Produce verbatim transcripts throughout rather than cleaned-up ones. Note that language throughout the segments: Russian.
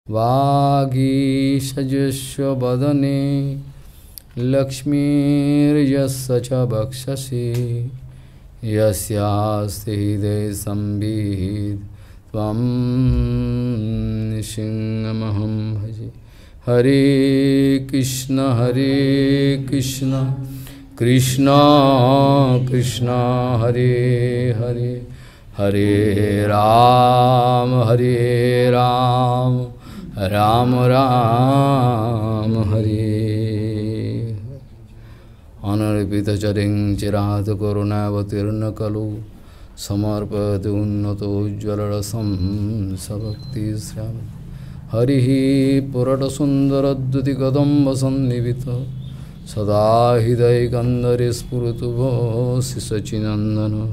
Vāgīṣajasya vadane lakshmirjasya ca bhakshasi yasyāste hridaya sambhid tvam nishingamaham bhaje. Hare Krishna Hare Krishna Krishna Krishna Hare Hare Hare Ram Hare Ram Ram Ram Hare. Anarpita charing chirata karunavatirna kalu samarpati unnato ujjalarasam sabhakti sram. Harihi purata sundaradduti kadamba sannivita sada hidai gandhari spurutubho sisachinandana.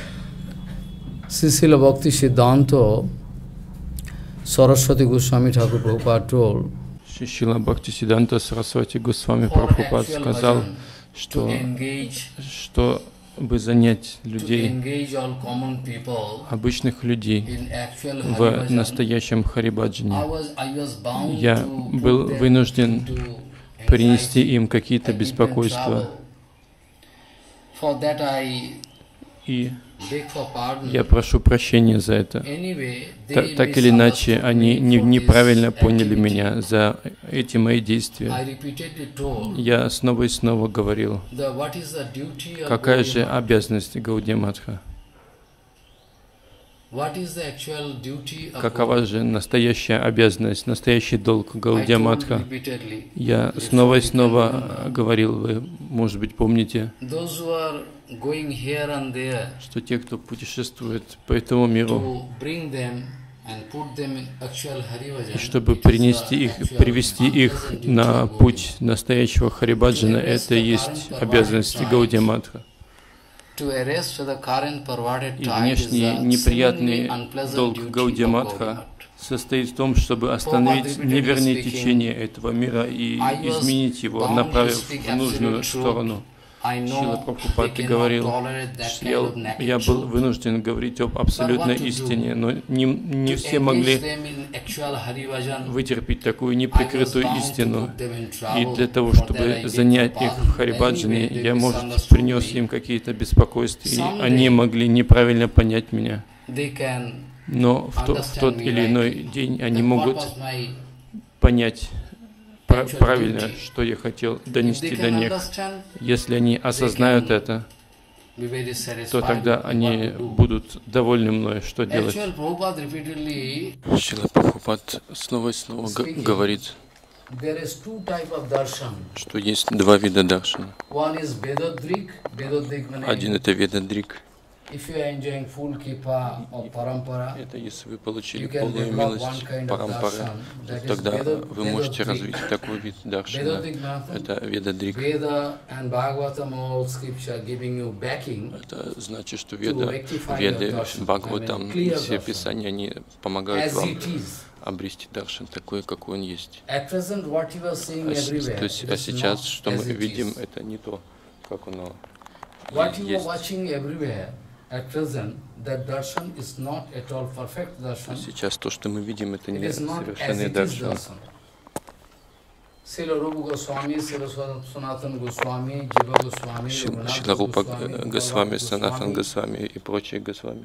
Srila Bhakti Siddhanta Saraswati Goswami Thakur Prabhupada told, Шрила Бхактисиддханта Сарасвати Госвами Прабхупад сказал, что чтобы занять людей, обычных людей в настоящем Харибаджане, я был вынужден принести им какие-то беспокойства. И я прошу прощения за это. Так, так или иначе, они не, неправильно поняли меня за эти мои действия. Я снова и снова говорил, какая же обязанность Гаудия Матха? Какова же настоящая обязанность, настоящий долг Гаудия Матха? Я снова и снова говорил, вы, может быть, помните, что те, кто путешествует по этому миру, и чтобы принести их, привести их на путь настоящего Харибаджана, это и есть обязанность Гаудия Матха. И внешний неприятный долг Гаудия Матха состоит в том, чтобы остановить неверные течения этого мира и изменить его, направив в нужную сторону. Шрила Прабхупад говорил, что я, я был вынужден говорить об абсолютной истине, но не, не все могли вытерпеть такую неприкрытую истину. И для того, чтобы занять их в Харибаджане, я, может, принес им какие-то беспокойства, и они могли неправильно понять меня. Но в, то, в тот или иной день они могут понять правильно, что я хотел донести до них. Если они осознают это, то тогда они будут довольны мной, что делать. Шрила Прабхупад снова и снова говорит, что есть два вида даршана. Один — это Ведадрик. Это если вы получили полную милость Парампары, тогда вы можете развить такой вид даршана. Это Ведадрик. Это значит, что Веда, Веды, Бхагаватам, все писания, они помогают вам обрести даршан такой, какой он есть. А, то есть, а сейчас, что мы видим, это не то, как оно есть. Сейчас то, что мы видим, это не совершенный даршан. Шрила Рупа Госвами, Санатан Госвами и прочие Госвами.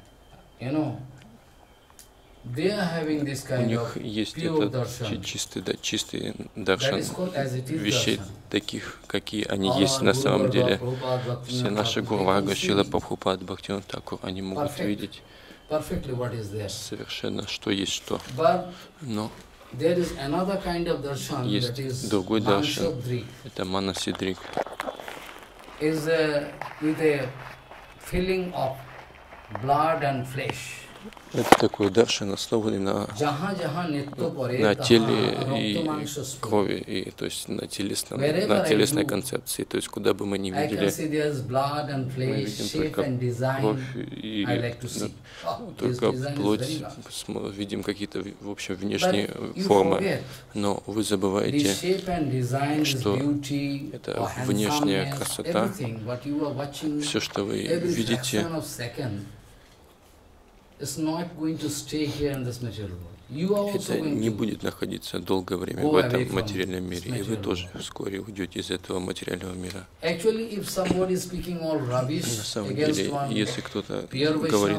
У них есть этот чистый, да, чистый даршан вещей, таких, какие они есть на самом деле. Все наши гуру Шрила Прабхупад, Бхактивинода Тхакур, они могут видеть совершенно, что есть что. Но есть другой даршан, это Манасидрик. Это такой даршан, основанный на, на теле и крови, и, то есть на, телесном, на телесной концепции. То есть куда бы мы ни видели, мы видим только кровь и ну, только плоть, видим какие-то, в общем, внешние формы. Но вы забываете, что это внешняя красота, все, что вы видите, is not going to stay here in this material world. это не будет находиться долгое время в этом материальном мире, и вы тоже вскоре уйдете из этого материального мира. На самом деле, если кто-то говорит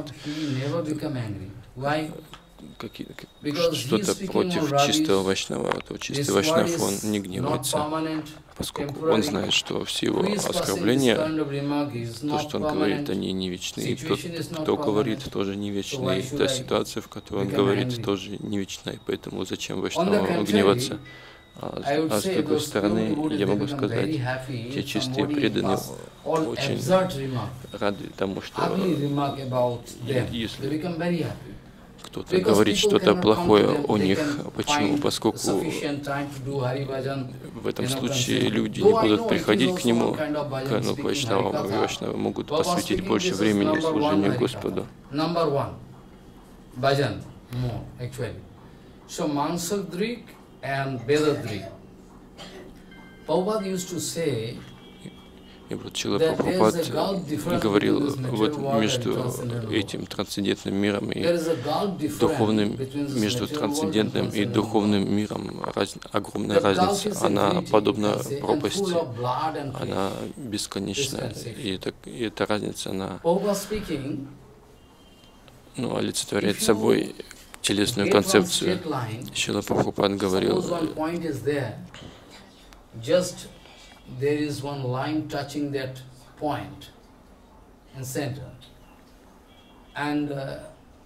что-то против чистого вайшнава, то чистый вайшнав, он не гневается, поскольку он знает, что все его оскорбления, то, что он говорит, они не вечны. И тот, кто говорит, тоже не вечны. И та ситуация, в которой он говорит, тоже не вечна. И поэтому зачем вайшнаву гневаться? А, а с другой стороны, я могу сказать, те чистые преданные очень рады тому, что если кто-то говорит что-то плохое о них. Почему? Поскольку в этом случае люди не будут приходить к нему, к ну, вайшнавам, и вайшнавы могут посвятить больше времени служению Господу. И вот Чрила Прабхупад говорил, вот между этим трансцендентным миром и духовным, между трансцендентным и духовным миром раз, огромная разница. Она подобна пропасти, она бесконечна, и, это, и эта разница, она ну, олицетворяет собой телесную концепцию. Чрила Прабхупад говорил, there is one line touching that point in center, and uh,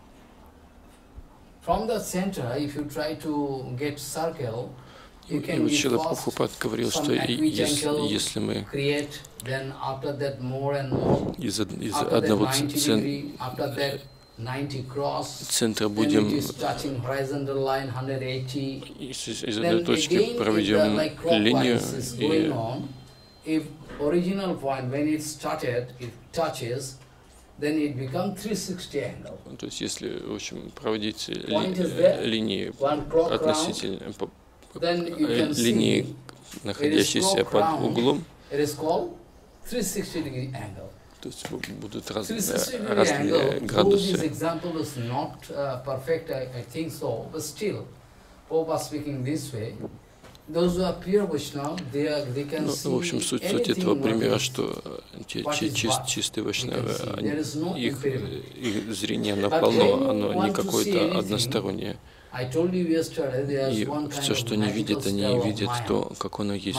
from the center, if you try to get circle, you can give first some equitangle, если мы create, then after that more and more, из, из after that одного ninety degree, after that ninety cross, центра then будем it is touching horizontal line one hundred eighty, из, из then одной точки again проведем if the, like, линию clockwise is и going on, if original point, when it started, it touches, then it becomes three sixty angle. То есть, если, в общем, проводить ли, there, линии относительно round, линии, находящиеся под углом, it is called three sixty degree angle. То есть будут разные, разные градусы. This example is not uh, perfect, I, I think so, but still, Prabhupada speaking this way. Those who are pure Vaishnava, they are, they can see ну, в общем, суть, суть этого примера, что те, те чист, чистые вайшнавы, no их, их зрение оно полно, оно не какое-то одностороннее. И все, что они видят, они видят то, как оно есть.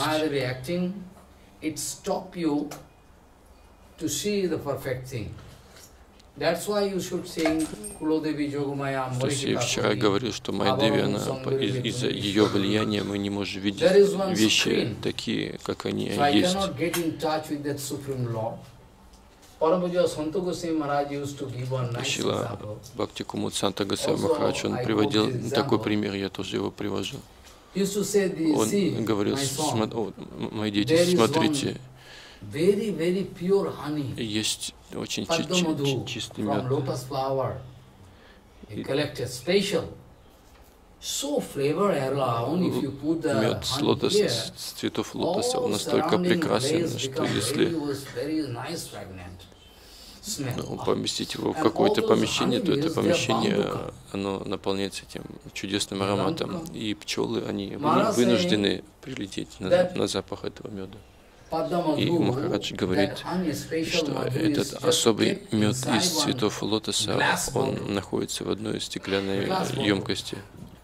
That's why you should sing Kulodevi Jogamaya То есть я вчера говорил, что Майдеви, она из-за ее влияния мы не можем видеть вещи такие, как они есть. Шрила Бхактикумуд Санта Госвами Махарадж, он приводил такой пример, я тоже его привожу. Он говорил, мои дети, смотрите, Very, very pure honey. Есть очень чи чистый мед. Мед с лотоса, с цветов лотоса, он настолько прекрасен, что если ну, поместить его в какое-то помещение, то это помещение, оно наполняется этим чудесным ароматом. И пчелы, они вынуждены прилететь на, на запах этого меда. И Махарадж говорит, что этот особый мед из цветов лотоса, он находится в одной стеклянной емкости.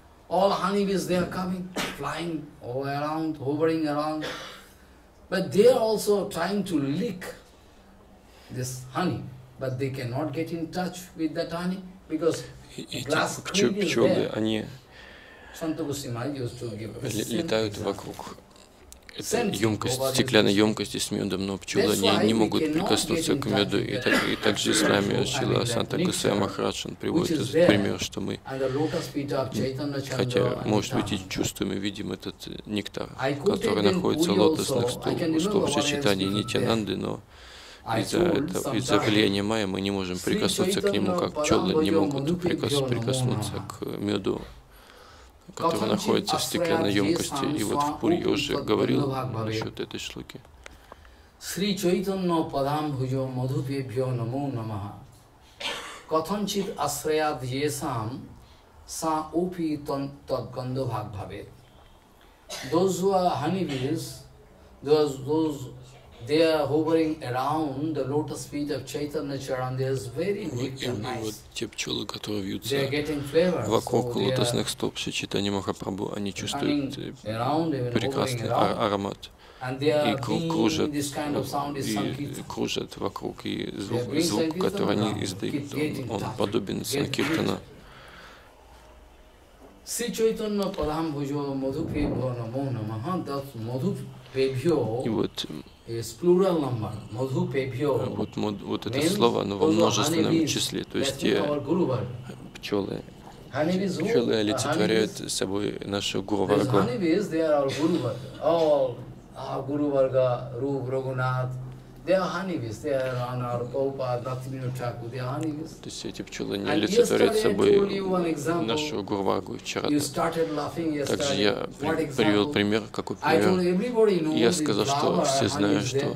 Эти пчелы, они летают вокруг это емкость, стеклянной емкости с медом, но пчелы не, не могут прикоснуться к меду. И, так, и также с нами Шрила Санта Госвами Махарадж, он приводит этот пример, что мы, хотя, может быть, и чувствуем и видим этот нектар, который находится в лотосных стопах Чайтаньи и Нитьянанды, но из-за этого, из-за влияния майя мы не можем прикоснуться к нему, как пчелы не могут прикос, прикоснуться к меду, который находится в стеклянной емкости. И вот в Пури я уже говорил насчет этой шлоки. Сри Чайтанья падам бхужо мадхупебхьо намо намаха катанчит асраят есам sa opi tad gandha bhag bhavet. Those who are honeybees, those, those they are hovering around the lotus feet of Chaitanya Charan, they are very neat and nice. Вот те пчелы, которые вьются They are getting flavor. вокруг So лотосных стоп Чайтаньи Махапрабху, они чувствуют прекрасный аромат. И кружат, и кружат вокруг, и звук, звук, который они издают, он, он подобен санкиртана. И вот, вот, вот это слово, оно во множественном числе, то есть те пчелы, пчелы олицетворяют собой нашу Гуру Варгу. Our Guru Varga, Rup, Raghunath, they are honeybees, they are on our Prabhupada, Bhaktivinoda Thakur, they are honeybees. То есть эти пчелы не олицетворяют собой нашу Гуру Варгу и Чарату. Также я привел пример, какой пример. Я сказал, что все знают, что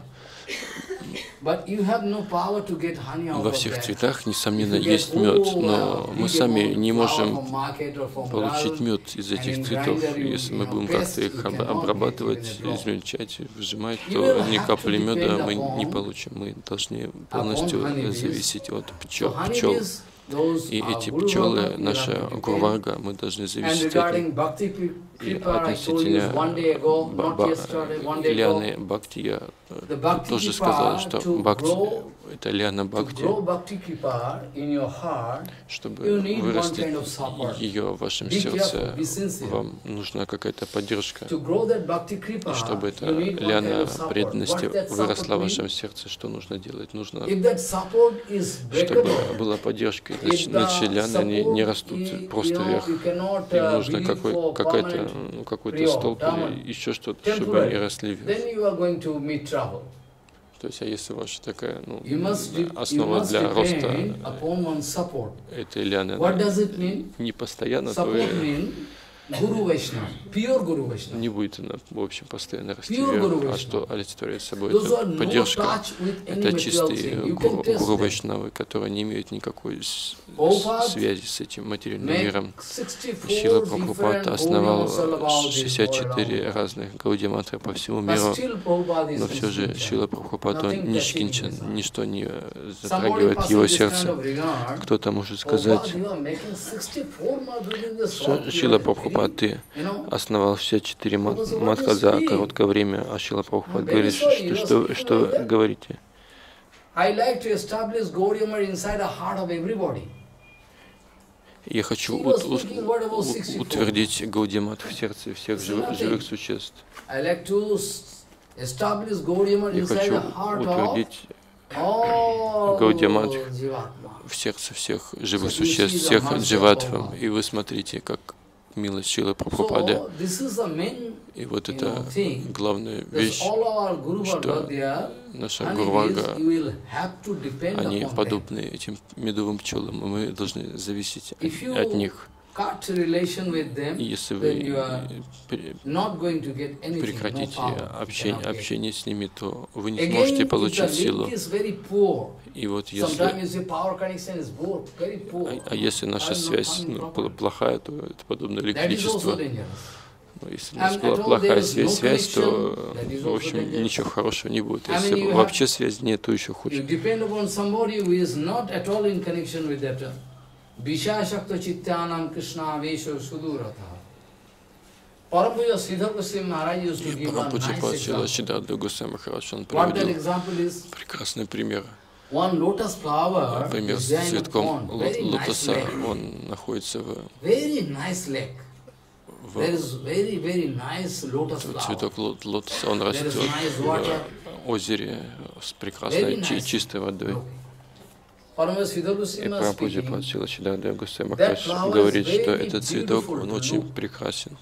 во всех цветах, несомненно, есть мед, но мы сами не можем получить мед из этих цветов. Если мы будем как-то их обрабатывать, измельчать, выжимать, то ни капли меда мы не получим. Мы должны полностью зависеть от пчел. пчел. И эти пчелы, наша Гуру Варга, мы должны зависеть от них. И относительно Лианы Бхакти, я тоже сказал, что Бхакти, это Лиана Бхакти, чтобы вырастить ее в вашем сердце, вам нужна какая-то поддержка. И чтобы эта Лиана преданности выросла в вашем сердце, что нужно делать? Нужно, чтобы была поддержка. Иначе лианы они не растут просто вверх. Им нужно какой, какая-то, ну, какой-то столб или еще что-то, чтобы они росли вверх. То есть, а если ваша такая, ну, основа для роста этой лианы не постоянно, то Guru Vaishnava, pure Guru Vaishnava. Не будет она, в общем, постоянно расти вверх, а что олицетворяет собой это поддержка, это чистые гуру, гуру Вайшнавы, которые не имеют никакой связи с этим материальным миром. Шрила Прабхупада основал шестьдесят четыре разных гаудия-мантры по всему миру, но все же Шрила Прабхупада нишкинчан, ничто не затрагивает его сердце. Кто-то может сказать, что Шрила Прабхупада, ты основал все четыре матха за короткое время, а Шрила Прабхупада говорит, что, что, что вы говорите? Я хочу ут, ут, утвердить Гаудия-мат в сердце всех живых, живых существ. Я хочу утвердить Гаудия-мат в сердце всех живых существ, всех дживатвам. И вы смотрите, как милость Шрилы Прабхупады. И вот это главная вещь, что наша Гуру Варга, они подобны этим медовым пчелам, и мы должны зависеть от них. И если вы прекратите общение, общение с ними, то вы не сможете получить силу. И вот если, а, а если наша связь ну, плохая, то это подобно электричеству. Но если у нас была плохая связь, связь, то, в общем, ничего хорошего не будет. Если вообще связи нет, то еще хуже. Vishashakta Chityanam Krishna Vesha Suduratha. Parampuja Sridhar Goswami Maharaj used to give one nice example. What that example is? Прекрасный пример. One lotus flower Пример с цветком лотоса, он находится в... Very nice lake. There is very, very nice lotus flower. Цветок лотоса, он растет в озере с прекрасной чистой водой. И Прабхупада Патчила Чиддхананда Госвами Махарадж говорит, что этот цветок, он очень прекрасен.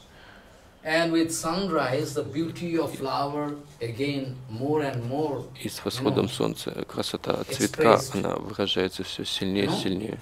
И с восходом солнца красота цветка, она выражается все сильнее и сильнее.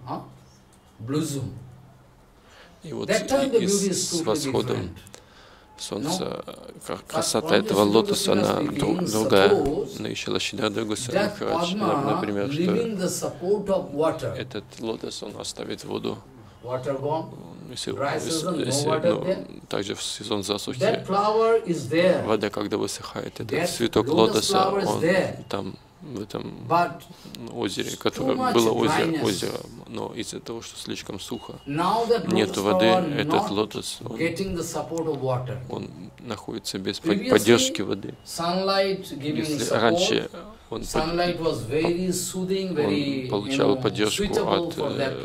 И вот и, и с восходом солнце, красота этого лотоса, она другая. Но еще Лачминадра Госвами Махарадж, например, что этот лотос, он оставит воду. Если, если, ну, также в сезон засухи, вода, когда высыхает, этот цветок лотоса, он там, в этом озере, которое было озеро, озеро, но из-за того, что слишком сухо, нет воды, этот лотос, он, он находится без поддержки воды. Если раньше он, он получал поддержку от,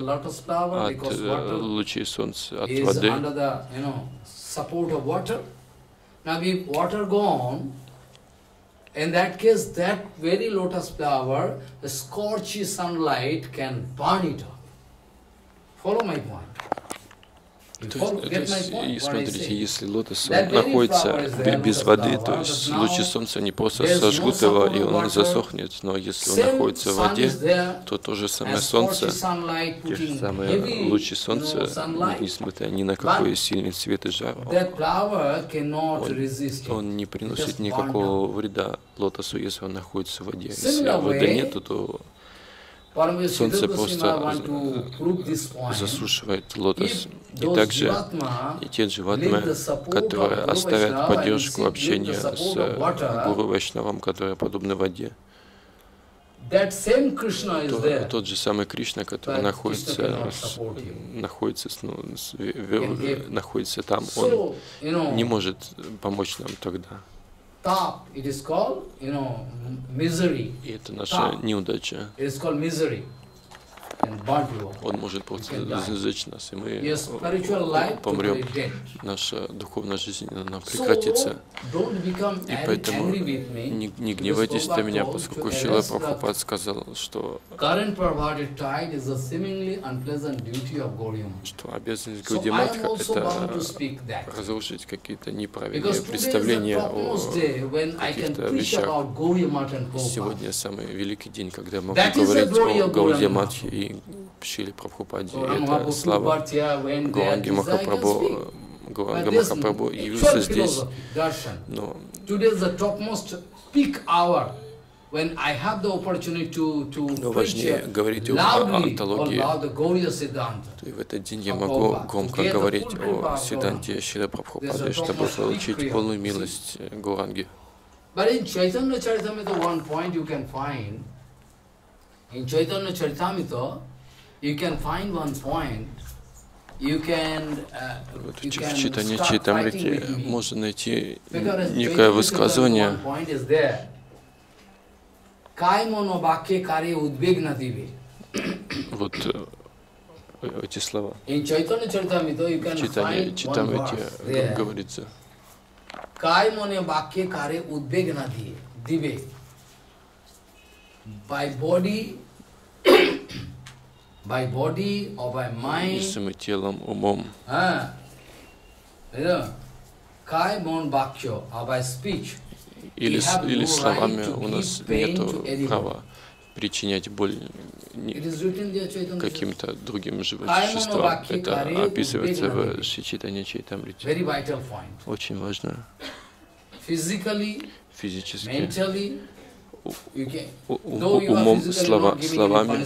от лучей солнца, от воды. In that case, that very lotus flower, the scorchy sunlight can burn it up. Follow my point. То есть, то есть, и смотрите, если лотос находится без воды, то есть лучи солнца не просто сожгут его, и он засохнет. Но если он находится в воде, то то же самое солнце, те же самые лучи солнца, несмотря ни на какой сильный свет и жар, он, он не приносит никакого вреда лотосу, если он находится в воде. Если воды нету, то солнце просто засушивает лотос. И также и те дживатмы, которые оставят поддержку общения с Гуру Вайшнавом, которые подобны воде, то, тот же самый Кришна, который находится, находится, ну, находится там, он не может помочь нам тогда. И это наша неудача. Он может просто сжечь нас, и мы помрем. Наша духовная жизнь, она прекратится. И поэтому не, не гневайтесь на меня, поскольку Шрила Прабхупад сказал, что, что обязанность Гаудия-матха — это разрушить какие-то неправильные представления о каких-то вещах. Сегодня самый великий день, когда я могу говорить о Гаудия-матхе и Шриле Прабхупаде. Это слава Гауранги Махапрабху. Гауранга Махапрабху явился здесь. Но Но важнее говорить о антологии. И в этот день я могу громко говорить о Сиддханте Шрилы Прабхупады, чтобы получить полную милость Гауранги. In Chaitanya Charitamrita, you can find one point. You can, uh, you can в читании Чайтамрити можно найти некое высказывание. Вот эти слова. В читании Чайтамрити говорится. By body, by body or by mind, самым телом, умом, ah, you know, kai mon bhakya, or by speech, или, или словами у нас нет права причинять боль каким-то другим живым существам. Это описывается в Чайтанья Чайтамрити. Очень важно. Физически, умом, слова, словами.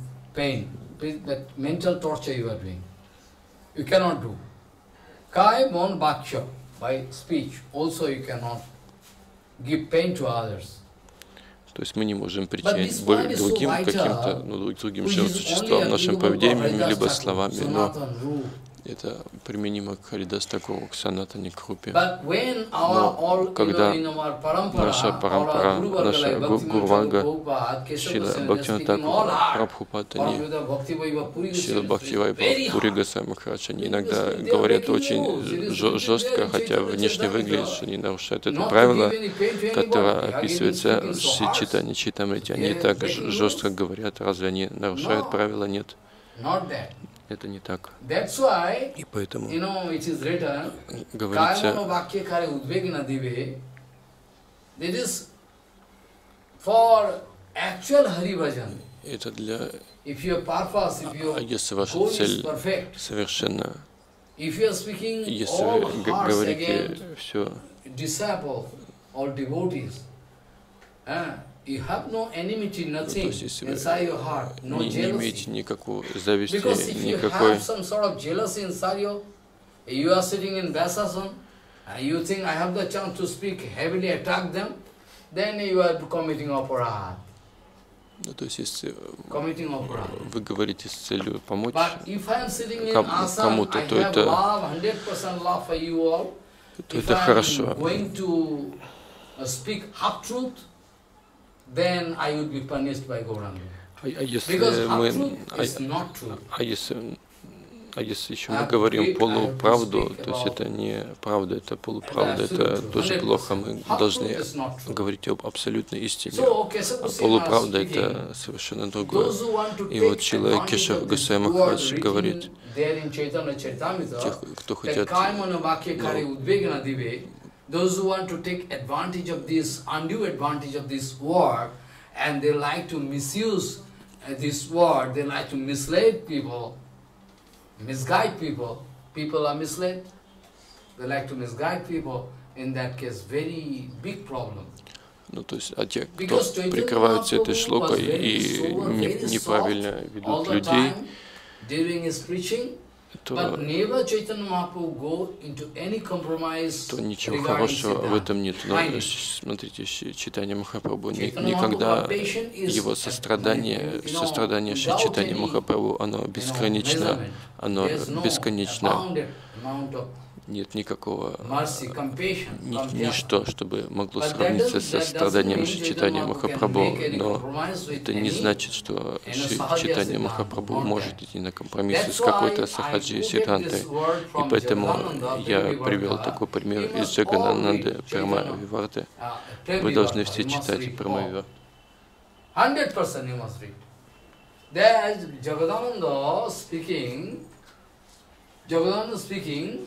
То есть мы не можем причинять боль другим каким-то, ну, другим живым существам нашим поведением, либо словами, но это применимо к Харидас Такуру, к Санатане Крупе. Но когда наша парампара, наша Гурванга, Шрила Бхактивинода Такур, Прабхупад, они, Шрила Бхактивайбхава, Пури Госвами Махарадж, они иногда говорят очень жестко, хотя внешне выглядит, что они нарушают это правило, которое описывается в Чайтанье Чайтамрити. Они так жестко говорят, разве они нарушают правила? Нет. Это не так. И поэтому говорится, это для... А если ваша цель совершенно Если вы говорите все, you have no enmity, то nothing есть если inside your heart, no вы не, не имеете jealousy. никакой зависти, Because if you никакой... have some sort of jealousy inside you, you are sitting in Vyasasana, and you think I have the chance to speak heavily, attack them, then you are committing aparadha. Ну, то есть, если Committing aparadha. вы говорите с целью помочь But if I am sitting in ком- asana, кому-то, I то have это, love, one hundred percent love for you all. то If это I хорошо. am going to uh, speak half-truth, then I would be punished by Gauranga. А, а если Because мы, half-truth а, is not true. а если, а если еще I мы have говорим to- I have to полуправду, speak то есть about- это не правда, это полуправда, Это это абсолютно тоже true, плохо. Мы one hundred percent. должны Half-truth is not true. говорить об абсолютной истине. So, okay, А suppose полуправда speaking, это совершенно другое. those who want to И вот take Шрила advantage Кешав of this Госвами word Махарадж written говорит, there in Chaitanya Charitamrita, тех, кто that хотят, kaimana vakya kari udvegana dive, those who want to take advantage of this, undue advantage of this word, and they like to misuse uh, this word, they like to mislead people, misguide people, people are misled, they like to misguide people, in that case, very big problem. ну то есть, а те, кто Because Chaitanya прикрываются этой Mahaprabhu шлокой was very и sober, не- very неправильно soft all ведут the людей, time during his preaching, то, but never Chaitanya Mahaprabhu go into any compromise то ничего regarding хорошего в Siddhanta. этом нет. Но Mind it. смотрите, Шри Чайтанья Махапрабху ни- Chaitanya никогда Mahaprabhu's patient is его at- сострадание, you know, сострадание Шри without Чайтанья any, Махапрабху, оно you know, бесконечно, measurement. оно There's no бесконечно. abounded amount of Нет никакого mercy, compassion ни- from Japa. ничто, чтобы могло But that сравниться doesn't- со that страданием doesn't Шри mean Чайтанья Chaitanya Mahaprabhu can Махапрабху, make any но compromise with это не any, значит, что you know, Шри Sahaja Чайтанья Siddhanta, Махапрабху not может that. идти на компромиссы That's с why какой-то I Сахаджи quoted Сиддхантой. this word И from поэтому Jagadananda, я Prema привел Vivарта. такой пример You из must Джаганананды all read Према Chaitanya, Виварты. uh, Prema Вы должны Vivарта. все You must читать read Према all. Виварты. Hundred percent you must read. There is Jagadananda speaking, Jagadananda speaking,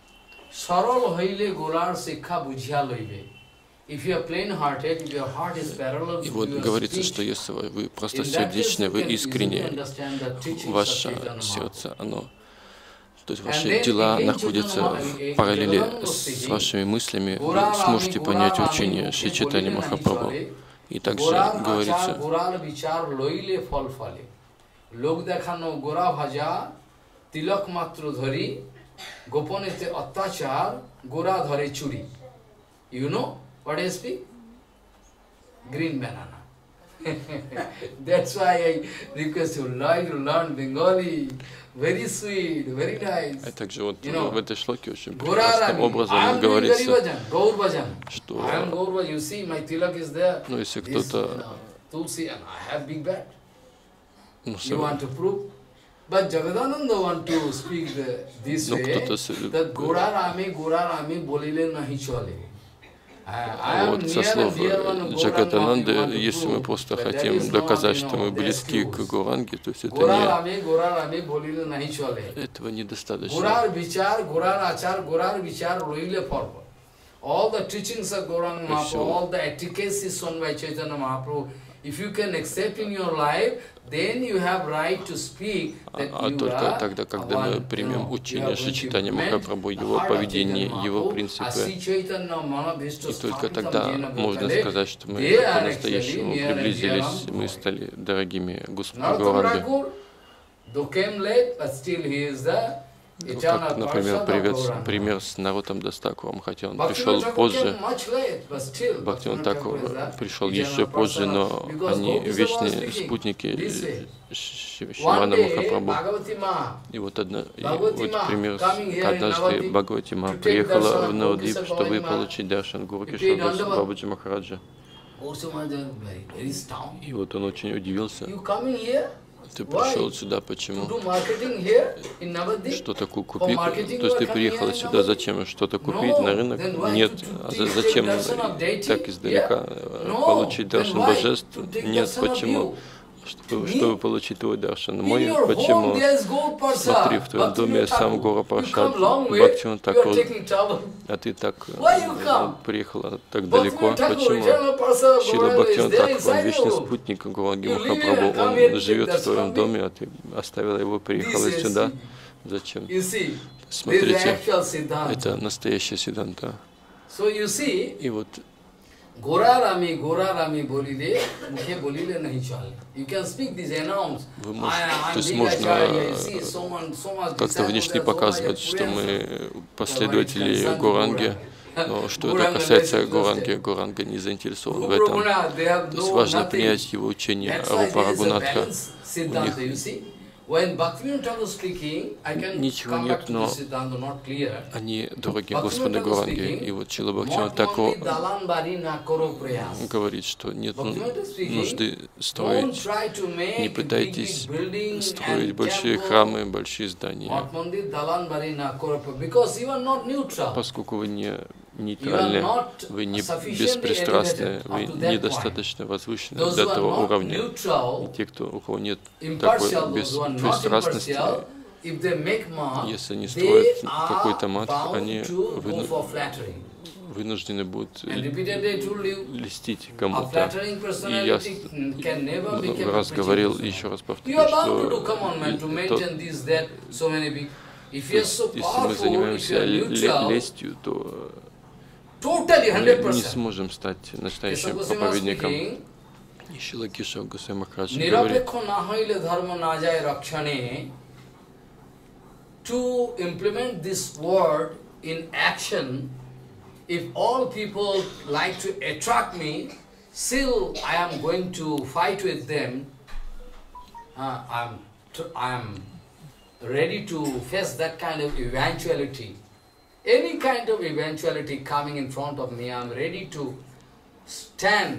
Saral hoile golar sikha bujhya loibe. If you are plain-hearted, if your heart is parallel И to вот your говорится, speech, что если вы вы in that case простосердечны, you вы can easily искренне, understand the teachings of ваше Chaitanya Mahaprabhu. сердце, оно, то есть And ваши then дела again находятся Chaitanya в параллели Mahaprabhu с speaking, вашими мыслями, Gorar вы сможете Ami, понять Gorar учение Ami, Шри Muke Чайтаньи bolile nahi Махапрабху. chale. И также Gorar achar, говорится, gorar vichar loile fal fale. Log dekhano gora bhaja, tilak matro dhari, gopanete attachar, gora dhare churi. You know what I speak? Green banana. That's why I request you, like to learn Bengali. Very sweet, very nice. а также вот You know, в этой шлоке очень Gorar прекрасным Ami, I образом am doing говорится, Gari Bhajan, Gaur Bhajan. что, I am Gaur Bhajan. You see, my tilak is there. ну, если This, you кто-то, know, Tulsi, and I have big bat. ну, You со- want to prove? But Jagadananda want to speak the, this ну, way, кто-то, с- that Gorar Ami, Gorar Ami bolile nahi chale. I am вот со near слов and dear one of Джагадананды, Gauranga, we want to если мы prove просто that there хотим is no, доказать, you что мы know, близки к excuse. Гуранге, то есть это Gorar не, Ami, Gorar Ami bolile nahi chale. этого недостаточно. Gorar vichar, Gorar achar, Gorar vichar loile forward. All the teachings of Gauranga Mahaprabhu, all the etiquette shown by Chaitanya Mahaprabhu, if you can accept in your life, then you have right to speak that А you только are тогда, когда one, мы you примем know, you учение are Шри going to Чайтаньи implement Махапрабху, the его heart of поведение, Chaitanya его Mahaprabhu, принципы, Asi Chaitanya Manabhishta и только Sthapitam тогда Jena можно Bhutale, сказать, что мы they are по-настоящему actually near and приблизились, dear мы unto стали дорогими Господу Narottam Гауранге. Thakur, though came late, but still he is the Вот eternal как, например, person of привет, Gauranga. пример с Наротом Дастакуром, хотя он Bhaktivinoda пришел Thakur позже, came much late, but still Бхактивинода Bhaktivinoda Тхакур Thakur is the пришел eternal еще позже, person но of- because они Gopis was вечные speaking спутники this way. Ши- One Шримана day, Махапрабху. Bhagavati Ma, И вот, одна, и Bhagavati вот Ma пример, coming here in однажды Navadvip Бхагавати Ма to take приехала darshan в of Навадвип, Gaurkishore чтобы Bhavani получить даршан Гуру He paid Кишора Dandavad. Бабаджи Махараджа. also was very, very astounded. И вот он очень удивился. You coming here Ты Why? пришел сюда, to почему? do marketing here in Navadvip? Что-то ку- For купить? marketing То есть you ты are coming приехал here in сюда, Navadvip? зачем что-то купить No, на рынок? then why Нет. to- to А take- за- take зачем darshan of deity? так издалека Yeah? э, No, получить then даршан why божеств? to take Нет, darshan of почему? you? чтобы, чтобы получить твой даршан. Мой, почему? Смотри, в твоем доме сам Гора Паршад, Бхактивинода Тхакур, а ты так приехала так далеко. Почему? Шрила Бхактивинода Тхакур, он вечный спутник Гауранги Махапрабху, он живет в твоем доме, а ты оставила его, приехала сюда. Зачем? Смотрите, это настоящая сиддханта. И вот Gora Rami, Gora Rami bolile, mukhe bolile nahi chale. You can speak this announce. То есть можно как-то внешне показывать, что мы последователи Гауранги, но что это касается Гауранги, Гауранга не заинтересован в этом. То есть важно принять его учение Рупа Рагунатха. У них ничего нет, но они дороги Господу Гауранги. И вот Шрила Бхактивинода Тхакур говорит, что нет нужды строить, не пытайтесь строить большие храмы, большие здания, поскольку вы не нейтральны, вы не беспристрастны, вы недостаточно возвышены для того уровня. И те, кто, у кого нет такой беспристрастности, если они строят какой-то мат, они вынуждены будут льстить кому-то. И я много раз говорил, еще раз повторю, что если мы занимаемся лестью, то мы не сможем стать настоящим проповедником. И Шрила Кешава Госвами Махарадж говорит, to implement this word in action, if all people like to attract me, still I am going to fight with them. Uh, I'm, I'm ready to face that kind of eventuality. Any kind of eventuality coming in front of me, I'm ready to stand.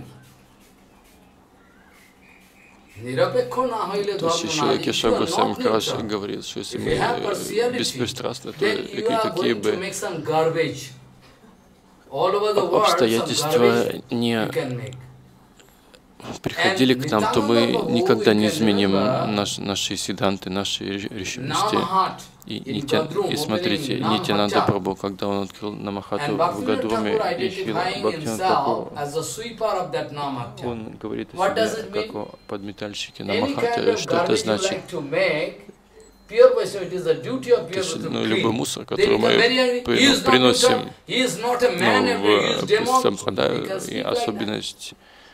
То есть еще Кешава Госвами Махарадж говорит, что если мы беспристрастны, то какие бы обстоятельства не приходили к нам, то мы никогда не изменим наш, наши сиддханты, наши решимости. И, Нитя, и смотрите, Нитьянанда Прабху, когда он открыл Намахату в Гадруме, и Шрила Бхактивинода Тхакур, он говорит о себе как о подметальщике Намахаты. Что это значит? То есть, ну, любой мусор, который мы приносим ну, в сампрадаю, и особенность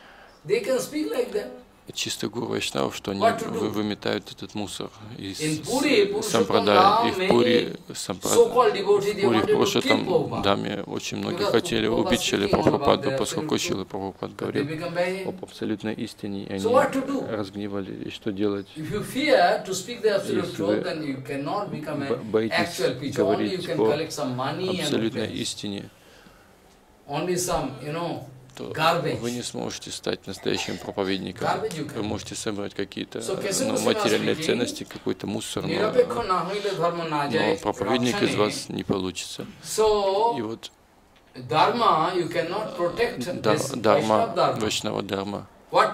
чисто гуру вайшнавов, что они выметают этот мусор из сампрадая. И в Пури, в прошлом даме очень многие хотели убить Шрилу Прабхупаду, поскольку Шрила Прабхупад говорил об абсолютной истине, и они разгневали. И что делать? Если вы боитесь говорить о абсолютной истине, то вы не сможете стать настоящим проповедником. Вы можете собрать какие-то ну, материальные ценности, какой-то мусор, но, но проповедник из вас не получится. И вот Дарма, Вайшнава Дарма.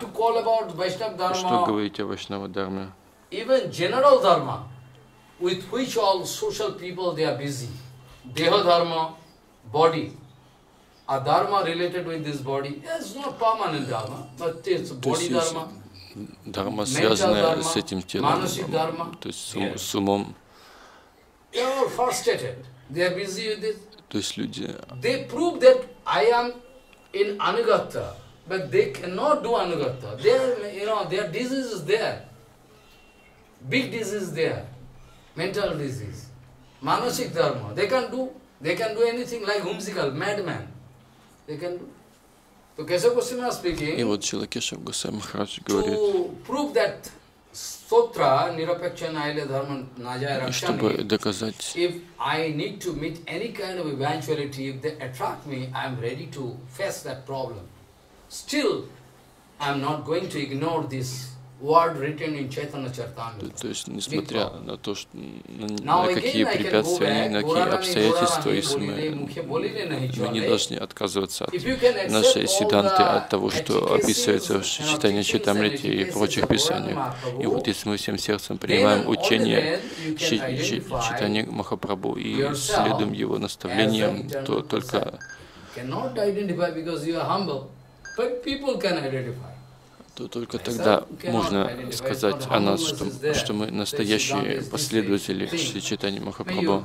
Что говорите о Вайшнава Дарме? Even general dharma, with which all social people they are busy. Deha dharma, body. A dharma related with this body, it's not permanent dharma, but it's body dharma. Дharma, связанная с этим телом, то есть с умом. They are all frustrated. They are busy with this. То есть люди. They prove that I am in anugatta, but they cannot do anugatta. Their, you know, their disease is there. Big disease there. Mental disease. Manasik dharma. They can do. They can do anything like whimsical, madman. They can do. So Kesava Goswami speaking. И вот Шрила Кешава Госвами Махарадж говорит. To prove that Sotra Nirapeksha Naile Dharma Najaya Rakshani. Чтобы доказать. If I need to meet any kind of eventuality, if they attract me, I am ready to face that problem. Still, I am not going to ignore this word written in Chaitanya Charitamrita. То есть, несмотря на то, что на, на какие препятствия, на какие обстоятельства, если мы, мы не должны отказываться от нашей сиданты, от того, что описывается в Чайтанья Чаритамрите и прочих писаниях. И вот если мы всем сердцем принимаем учение Чайтаньи Махапрабху и следуем его наставлениям, то только то только тогда можно сказать о нас, что, что мы настоящие последователи Шри Чайтаньи Махапрабху.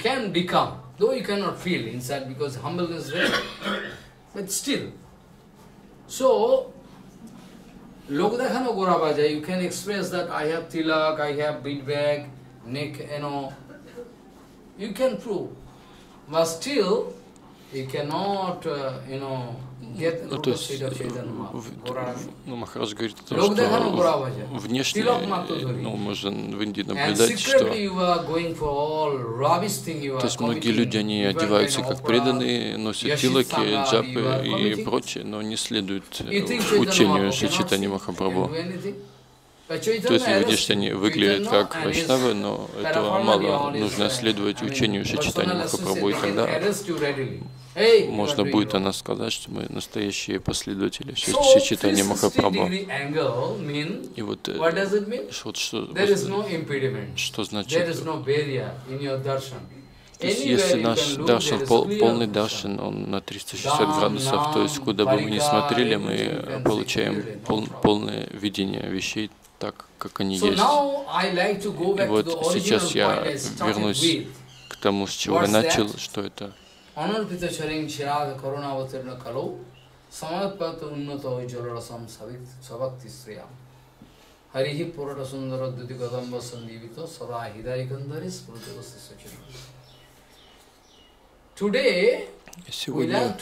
Lokdekhano Gorabaja, you can express that I have tilak, I have bead bag, neck, you know, you can prove, but still you cannot, uh, you know, get the lotus feet of Chaitanya Mahaprabhu. Ну, Махарадж говорит о том, что внешне, ну, можно в Индии наблюдать, что то есть многие люди, они одеваются как преданные, носят тилаки, джапы и прочее, но не следуют учению Шри Чайтаньи Махапрабху. То есть внешне они выглядят как вайшнавы, но этого мало. Нужно следовать учению Шри Чайтаньи Махапрабху, и тогда можно будет о нас сказать, что мы настоящие последователи Шри Чайтаньи Махапрабху. И вот, вот что, что значит, то есть если наш даршан, пол, полный даршан, он на триста шестьдесят градусов, то есть куда бы мы ни смотрели, мы получаем пол, полное видение вещей так, как они есть. И вот сейчас я вернусь к тому, с чего я начал, что это. Сегодня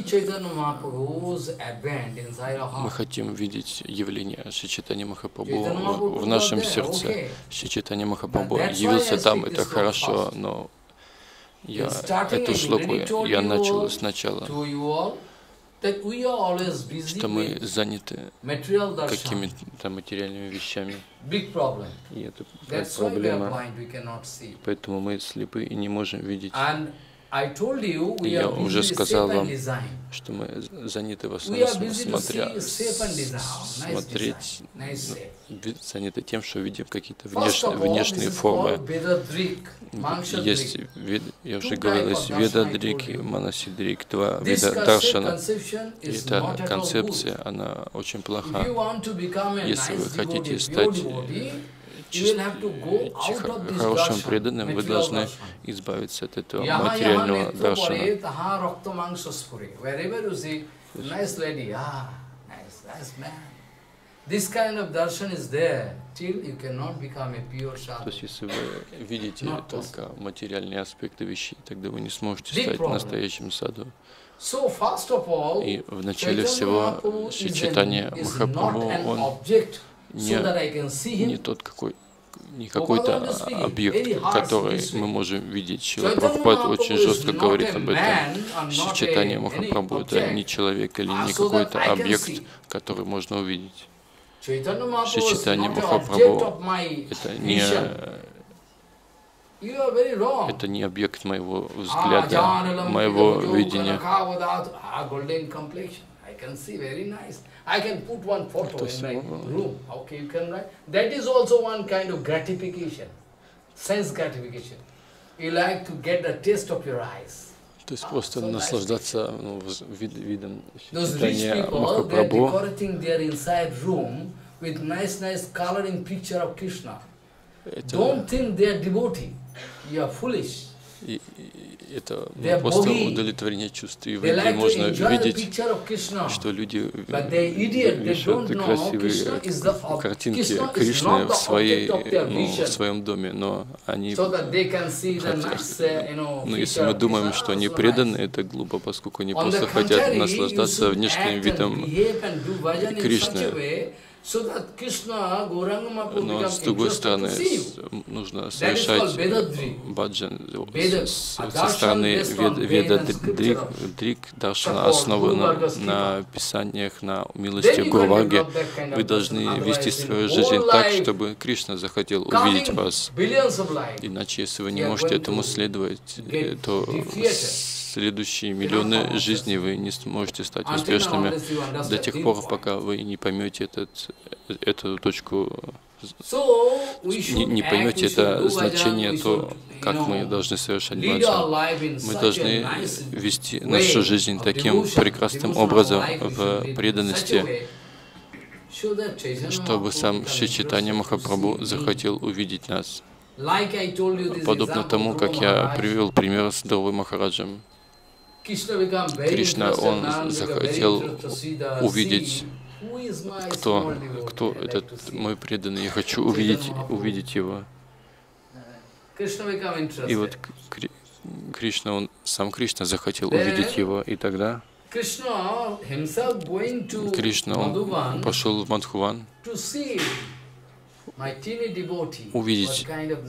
мы хотим видеть явление Шри Чайтаньи Махапрабху в нашем сердце. Шри Чайтанья Махапрабху явился там, это хорошо, но я эту шлоку я начал сначала, что мы заняты какими-то материальными вещами. И это проблема, поэтому мы слепы и не можем видеть. Я уже сказал вам, что мы заняты в основном смотря, смотреть, заняты тем, что видим какие-то внешние, внешние формы. Есть, я уже говорил, есть Ведадрик и Манасидрик, два вида даршана. И эта концепция, она очень плоха. Если вы хотите стать хорошим преданным, вы должны избавиться от этого материального даршана. То есть, если вы видите только материальные аспекты вещей, тогда вы не сможете стать настоящим саду. И в начале всего Шри Чайтанья Махапрабху, он не, не тот какой, не какой-то объект, который мы можем видеть. Шрила Прабхупад очень жестко говорит об этом. Шри Чайтанья Махапрабху — это не человек или не какой-то объект, который можно увидеть. Шри Чайтанья Махапрабху — это не, это не объект моего взгляда, моего видения. I can put one photo in my room. Okay, you can write. That is also one kind of gratification, sense gratification. You like to get the taste of your eyes. То есть просто наслаждаться ну, вид, видом Чайтаньи Махапрабху. Decorating their inside room with nice, nice coloring picture of Krishna. Don't think they are devotee. You are foolish. И, и это ну, просто удовлетворение чувств. И в Индии можно видеть, что люди вешают красивые картинки Кришны в, своей, ну, в своем доме, но они хотят, ну, если мы думаем, что они преданы, это глупо, поскольку они просто хотят наслаждаться внешним видом Кришны. Но с другой стороны, нужно совершать баджан со стороны Веда-дрик, даршана, основанного на писаниях, на милости Гурваги. Вы должны вести свою жизнь так, чтобы Кришна захотел увидеть вас. Иначе, если вы не можете этому следовать, то следующие миллионы жизней вы не сможете стать успешными до тех пор, пока вы не поймете этот, эту точку, не, не поймете это значение, то как мы должны совершать баджан. Мы должны вести нашу жизнь таким прекрасным образом в преданности, чтобы сам Шри Чайтанья Махапрабху захотел увидеть нас. Подобно тому, как я привел пример с Дровой Махараджем. Кришна, он захотел увидеть, кто, кто этот мой преданный. Я хочу увидеть, увидеть его. И вот Кришна, он сам Кришна захотел увидеть его, и тогда Кришна, он пошел в Мадхуван увидеть.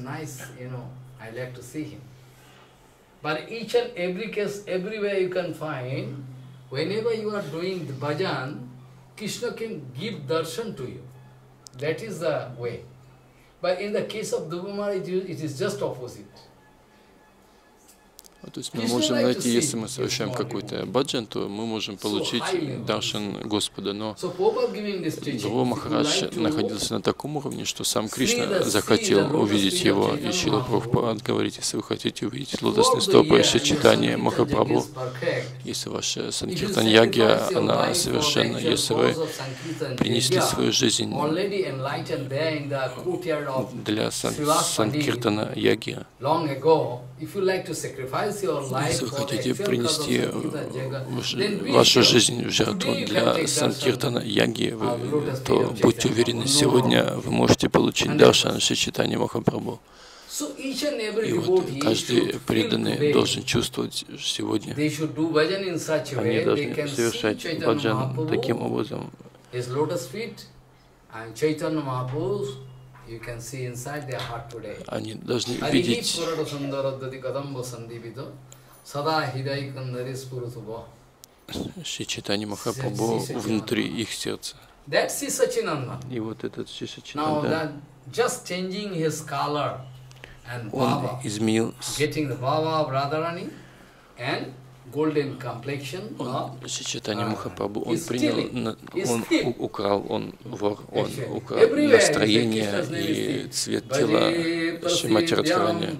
But each and every case, everywhere you can find, whenever you are doing the bhajan, Krishna can give darshan to you. That is the way. But in the case of Dhruva, it is just opposite. То есть мы можем найти, если мы совершаем какой-то баджан, то мы можем получить даршан Господа. Но Dhruva Махарадж находился на таком уровне, что сам Кришна захотел увидеть его. И Шрила Прабхупад говорит, если вы хотите увидеть лотосные стопы Шри Чайтаньи Махапрабху, если ваша Санкиртан Ягья, она совершенна, если вы принесли свою жизнь для Санкиртана Ягьи, если вы хотите принести вашу жизнь в жертву для Санкиртана Яги, то будьте уверены, сегодня вы можете получить даршан Шри Чайтаньи Махапрабху. И вот каждый преданный должен чувствовать сегодня, они должны совершать баджан таким образом. You can see inside their heart today. Они должны видеть Шри Чайтанья Махапрабху внутри их сердца. И вот этот Шри Сачитанда, он изменил он, Шри Чайтанья Махапрабху, он принял, он украл, он вор, он украл настроение и цвет тела Шримати Радхарани.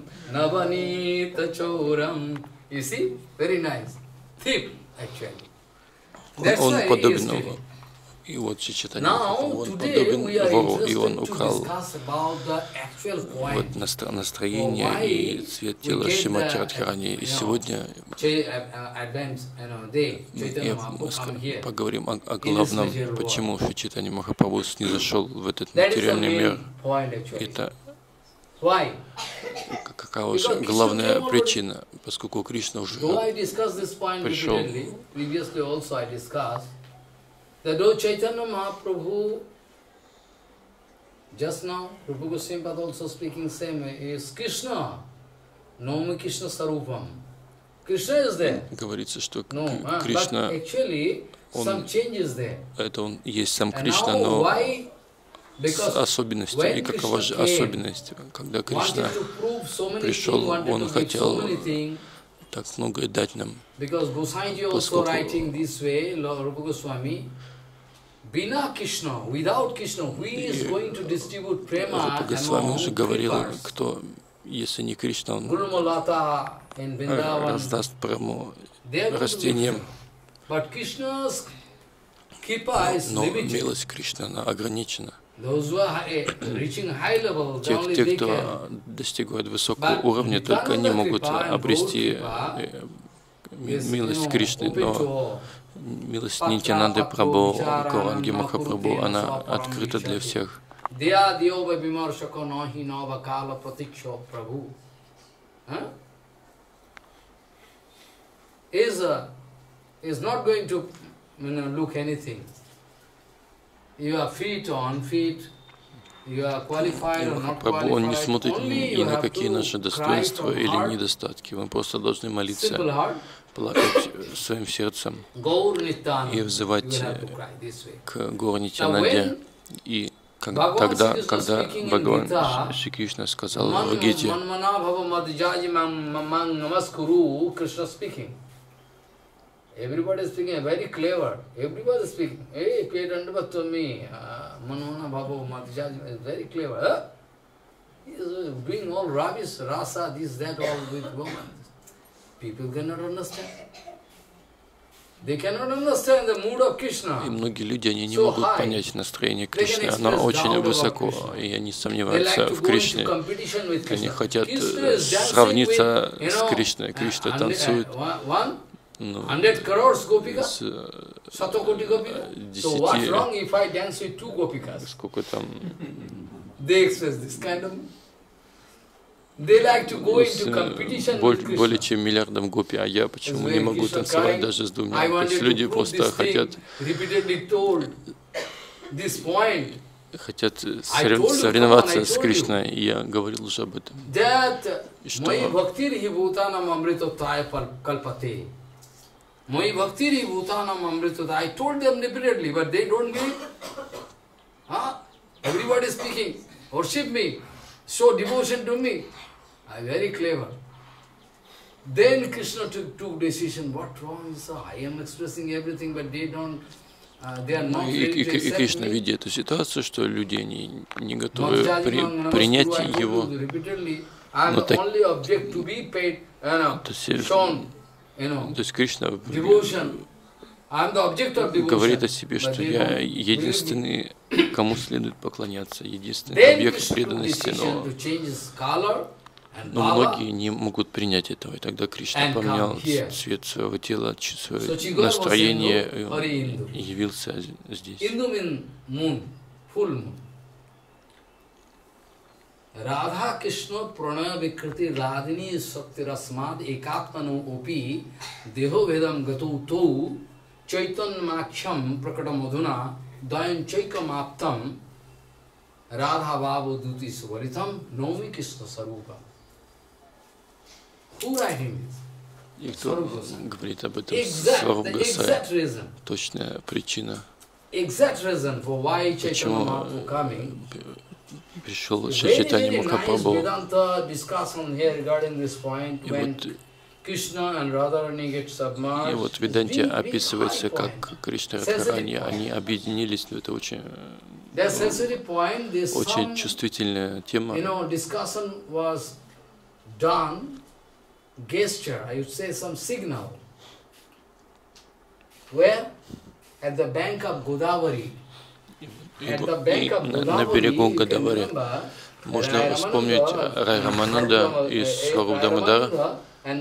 Он, он подобен И вот Шри Чайтанья Махапрабху, он подобен вору, и он украл вот настроение и цвет тела Шримати Радхарани. И сегодня мы поговорим о, о главном, почему Шри Чайтанья Махапрабху снизошел в этот материальный мир. Это какова же главная причина, поскольку Кришна уже пришел. That though Chaitanya Mahaprabhu, just now, Rupa Goswami Pad also speaking same way, is Krishna, Nomi Krishna Sarupam. Krishna is there. Говорится, что no, Кришна, but actually, он, some changes there. Это он есть сам Кришна, но с особенностью. И какова же особенность? Когда Кришна пришел, он хотел так многое дать нам, поскольку Рупа Госвами уже говорил, кто, если не Кришна, он раздаст прему растениям. Но милость Кришны, она ограничена. Те, те, кто достигает высокого уровня, только они могут обрести милость Кришны, но милость Нитьянанды Прабху, Гауранги Махапрабху, она открыта для всех. Прабху, он не смотрит ни, ни на какие наши достоинства или недостатки. Мы просто должны молиться, плакать своим сердцем и взывать к Гаур Нитьянанде. И как, тогда, когда Бхагаван Шри Кришна сказал в Гите, everybody is speaking, very clever. Everybody is speaking. Hey, pay attention to me. Manona Baba Madhyaji is very clever. Huh? He is doing all rubbish, rasa, this, that, all with women. People cannot understand. They cannot understand the mood of Krishna. И многие люди, они не могут понять настроение Кришны. Оно очень высоко, и они сомневаются в Кришне. Они хотят сравниться с Кришной. Кришна танцует. Ну, с десяти, сколько там, с более чем миллиардом гопи, а я почему не могу танцевать даже с двумя? То есть люди просто хотят, хотят соревноваться с Кришной, и я говорил уже об этом. И что Mai bhaktiri bhutanam amritata. I told them repeatedly, but they don't get it. Huh? Everybody is speaking, worship me, show devotion to me. I'm very clever. Then Krishna took, took decision, what wrong is I am expressing everything, but they don't, uh, they are not ready to accept me. И Кришна, видя эту ситуацию, что люди не, не готовы при, принять его, но так, то есть Кришна говорит о себе, что я единственный, кому следует поклоняться, единственный объект преданности, но, но многие не могут принять этого. И тогда Кришна поменял цвет своего тела, свое настроение и явился здесь. Radha Krishna pranaya vikriti radhini sakti rasmad ekatmano opi deho vedam gato to chaitan maksham prakatam adhuna dayan chaikam aptam radha bhavo duti suvaritam nomi Krishna sarupa. Who writing this? И кто говорит об этом? Сваруб Госвами. Точная причина, почему пришел Шри Чайтанья Махапрабху. И вот, и вот в Веданте описывается, как Кришна и Радхарани, они объединились, но это очень, очень чувствительная тема. Gesture, I would say some signal, where at the bank of Godavari, at the bank of Godavari, на берегу Годавари можно вспомнить Рай Рамананда и Сваруб Дамодара.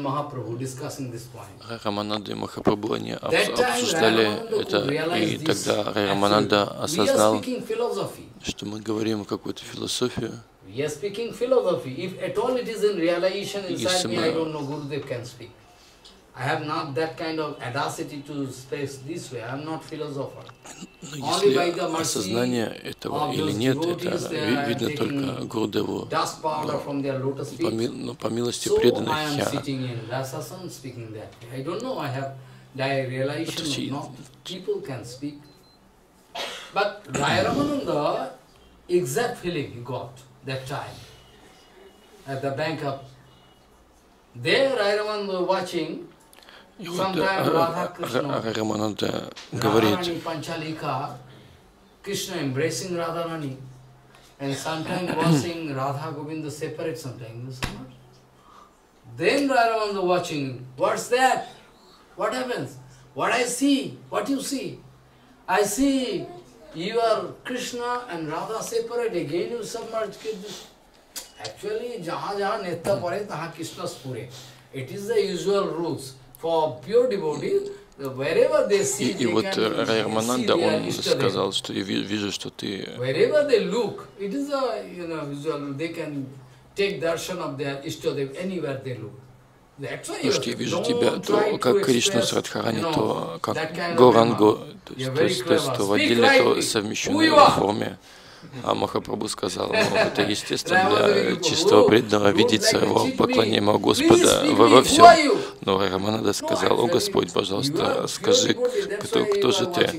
Рай Рамананда и Махапрабху, они обсуждали это, и тогда Рай Рамананда осознал, что мы говорим какую-то философию. We are speaking philosophy. If at all it is in realization inside me, I don't know Gurudev can speak. I have not that kind of audacity to speak this way. I am not philosopher. Only by the mercy of those devotees they are taking dust powder from their lotus feet. So I am sitting in Rasasana speaking that way. I don't know. I have the realization of not people can speak. But Raya Ramananda, exact feeling he got that time, at the bank of, there Rayaramanda was watching, sometime Radha Krishna, Radharani Panchalika, Krishna embracing Radharani, and sometimes watching Radha Govinda separate sometimes. Then Rayaramanda was watching, what's that? What happens? What I see? What you see? I see you are Krishna and Radha separate, again you submerge. Actually, jahan jahan netta pare, tahan Krishna spure. It is the usual rules. For pure devotees, wherever they see, и вот Рай Рамананда, он сказал, что я вижу, что ты... Wherever they look, it is a, you know, usual, they can take darshan of their Ishtadev anywhere they look. то, что я вижу тебя, то как Кришну с Радхарани, то как Гауранго, то есть, то, есть, то, есть, то в отдельной, то совмещенной форме. А Махапрабху сказал, ну, это естественно для чистого преданного видеть своего поклоняемого Господа во, во всем. Но Рамананда сказал: о Господь, пожалуйста, скажи, кто, кто же ты?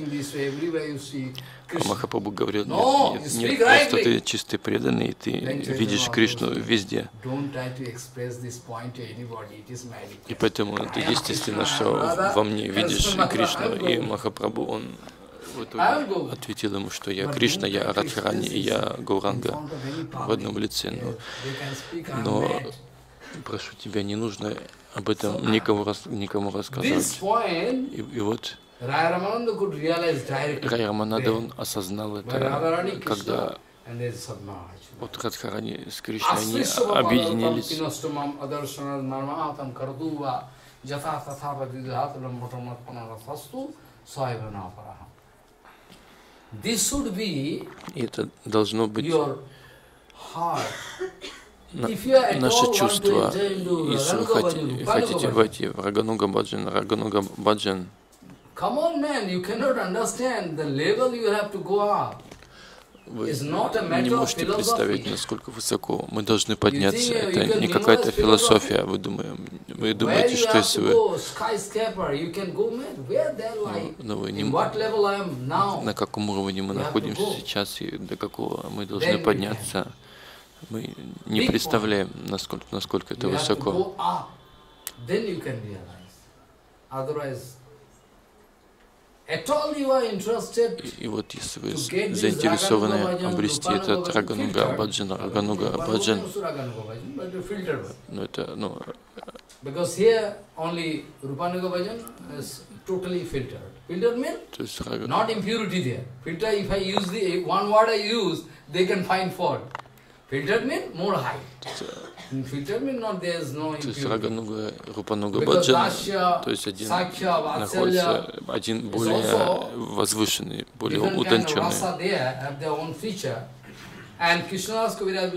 А Махапрабху говорил: нет, нет, нет, просто ты чистый преданный, и ты видишь Кришну везде. И поэтому это естественно, что во мне видишь Кришну, и Махапрабху, он вот ответил ему, что я Кришна, я Радхарани, и я Гауранга в одном лице. Но, но прошу тебя, не нужно об этом никому, никому рассказывать. И, и вот Рай Рамананда, он осознал это, когда вот Радхарани с Кришной они объединились. И это должно быть на, наше чувство. Если вы хотите, хотите войти в Рагануга Баджан, Рагануга Баджан, вы не можете представить, насколько высоко мы должны подняться. Это не какая-то философия. Вы, думаете, вы думаете, что если вы... Но вы не... На каком уровне мы находимся сейчас и до какого мы должны подняться, мы не представляем, насколько, насколько это высоко. И, и вот если вы заинтересованы обрести этот Рагануга Баджан, Рагануга Баджан, ну это, ну... То есть То есть Рагануга, Рупануга Баджан, то есть один находится, один более возвышенный, более утонченный. И Кришнадас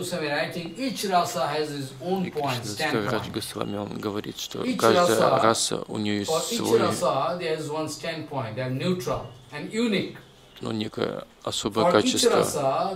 Кавирадж Госвами, он говорит, что каждая раса, у нее есть свой, ну, некое особое качество.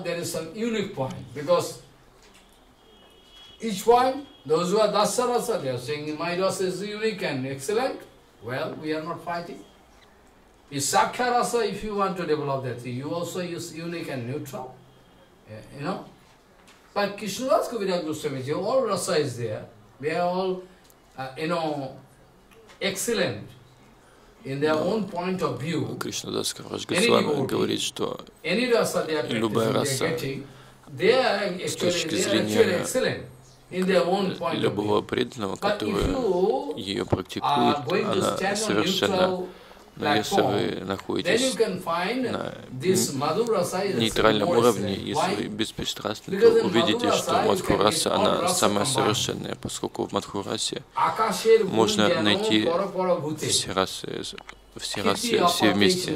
Each point, those who are Dasa Rasa, they are saying my rasa is unique and excellent. Well, we are not fighting. Is Sakya Rasa, if you want to develop that, you also use unique and neutral. Yeah, you know? But Krishnadas Kaviraj Goswami, all rasa is there. They are all, uh, you know, excellent in their own point of view. Кришнадас Кавирадж Госвами говорит, что любая раса с точки зрения любого преданного, который ее практикует, она совершенно. Но если вы находитесь на нейтральном уровне, если вы беспристрастны, то увидите, что Мадхураса, она самая совершенная, поскольку в Мадхурасе можно найти все расы, все расы, все вместе.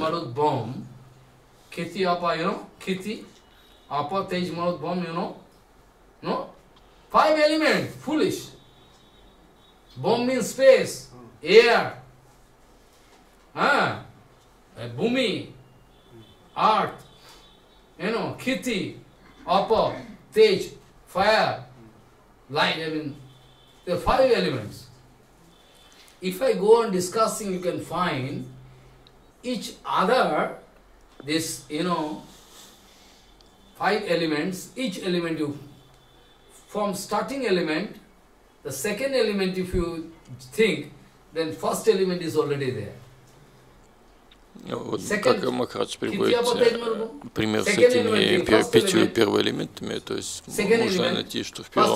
Apa Tej Marut bomb, you know? No? Five elements, foolish. Bomb means space, air, ah, Bhumi, earth, you know, Kiti, Apa, Tej, fire, light, I mean, there are five elements. If I go on discussing, you can find each other, this, you know, five elements, each element you, from starting element, the second element if you think, then first element is already there. Вот как Махарадж приводит пример с этими пятью первыми элементами, то есть можно найти, что в первом.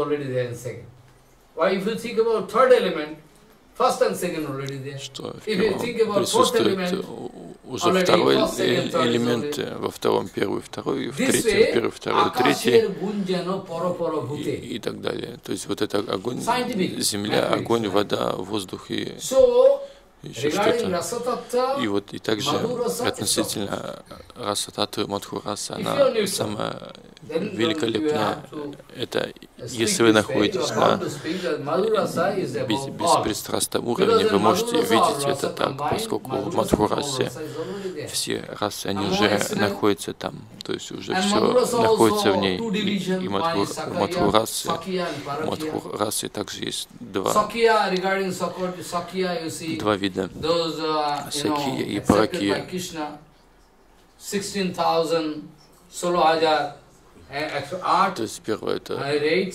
Что в первом присутствует уже второй элемент, во втором первый, второй, в третьем первый, второй, третий и, и так далее. То есть вот это огонь, земля, огонь, вода, воздух и еще что-то. И вот и также относительно раса татвы, Мадхураса, она самая великолепно. Это если вы находитесь на без, беспристрастном уровне, вы можете видеть это так, поскольку в Мадхурасе все расы, они уже находятся там, то есть уже все находится в ней. И Мадхурасы, Мадхурасы также есть два, два вида, Сакия и Паракия. То есть первое это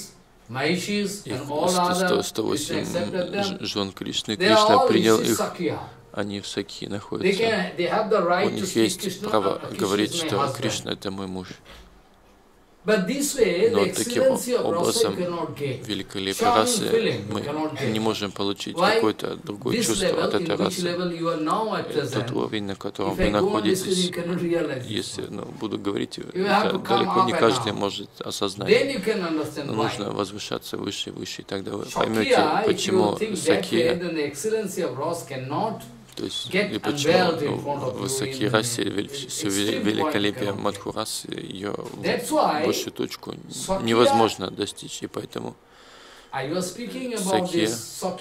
их сто восемь жен Кришны, Кришна принял их, они в Сакии находятся. У них есть право говорить, что Кришна это мой муж. Но таким образом великолепие расы мы не можем получить какое-то другое чувство от этой расы. Тот уровень, на котором вы находитесь, если ну, буду говорить, это далеко не каждый может осознать. Но нужно возвышаться выше и выше, и тогда вы поймете, почему Сакия, то есть, и почему ну, высокие расы, все великолепие Мадхурасы, ее высшую точку невозможно достичь, и поэтому Сакия,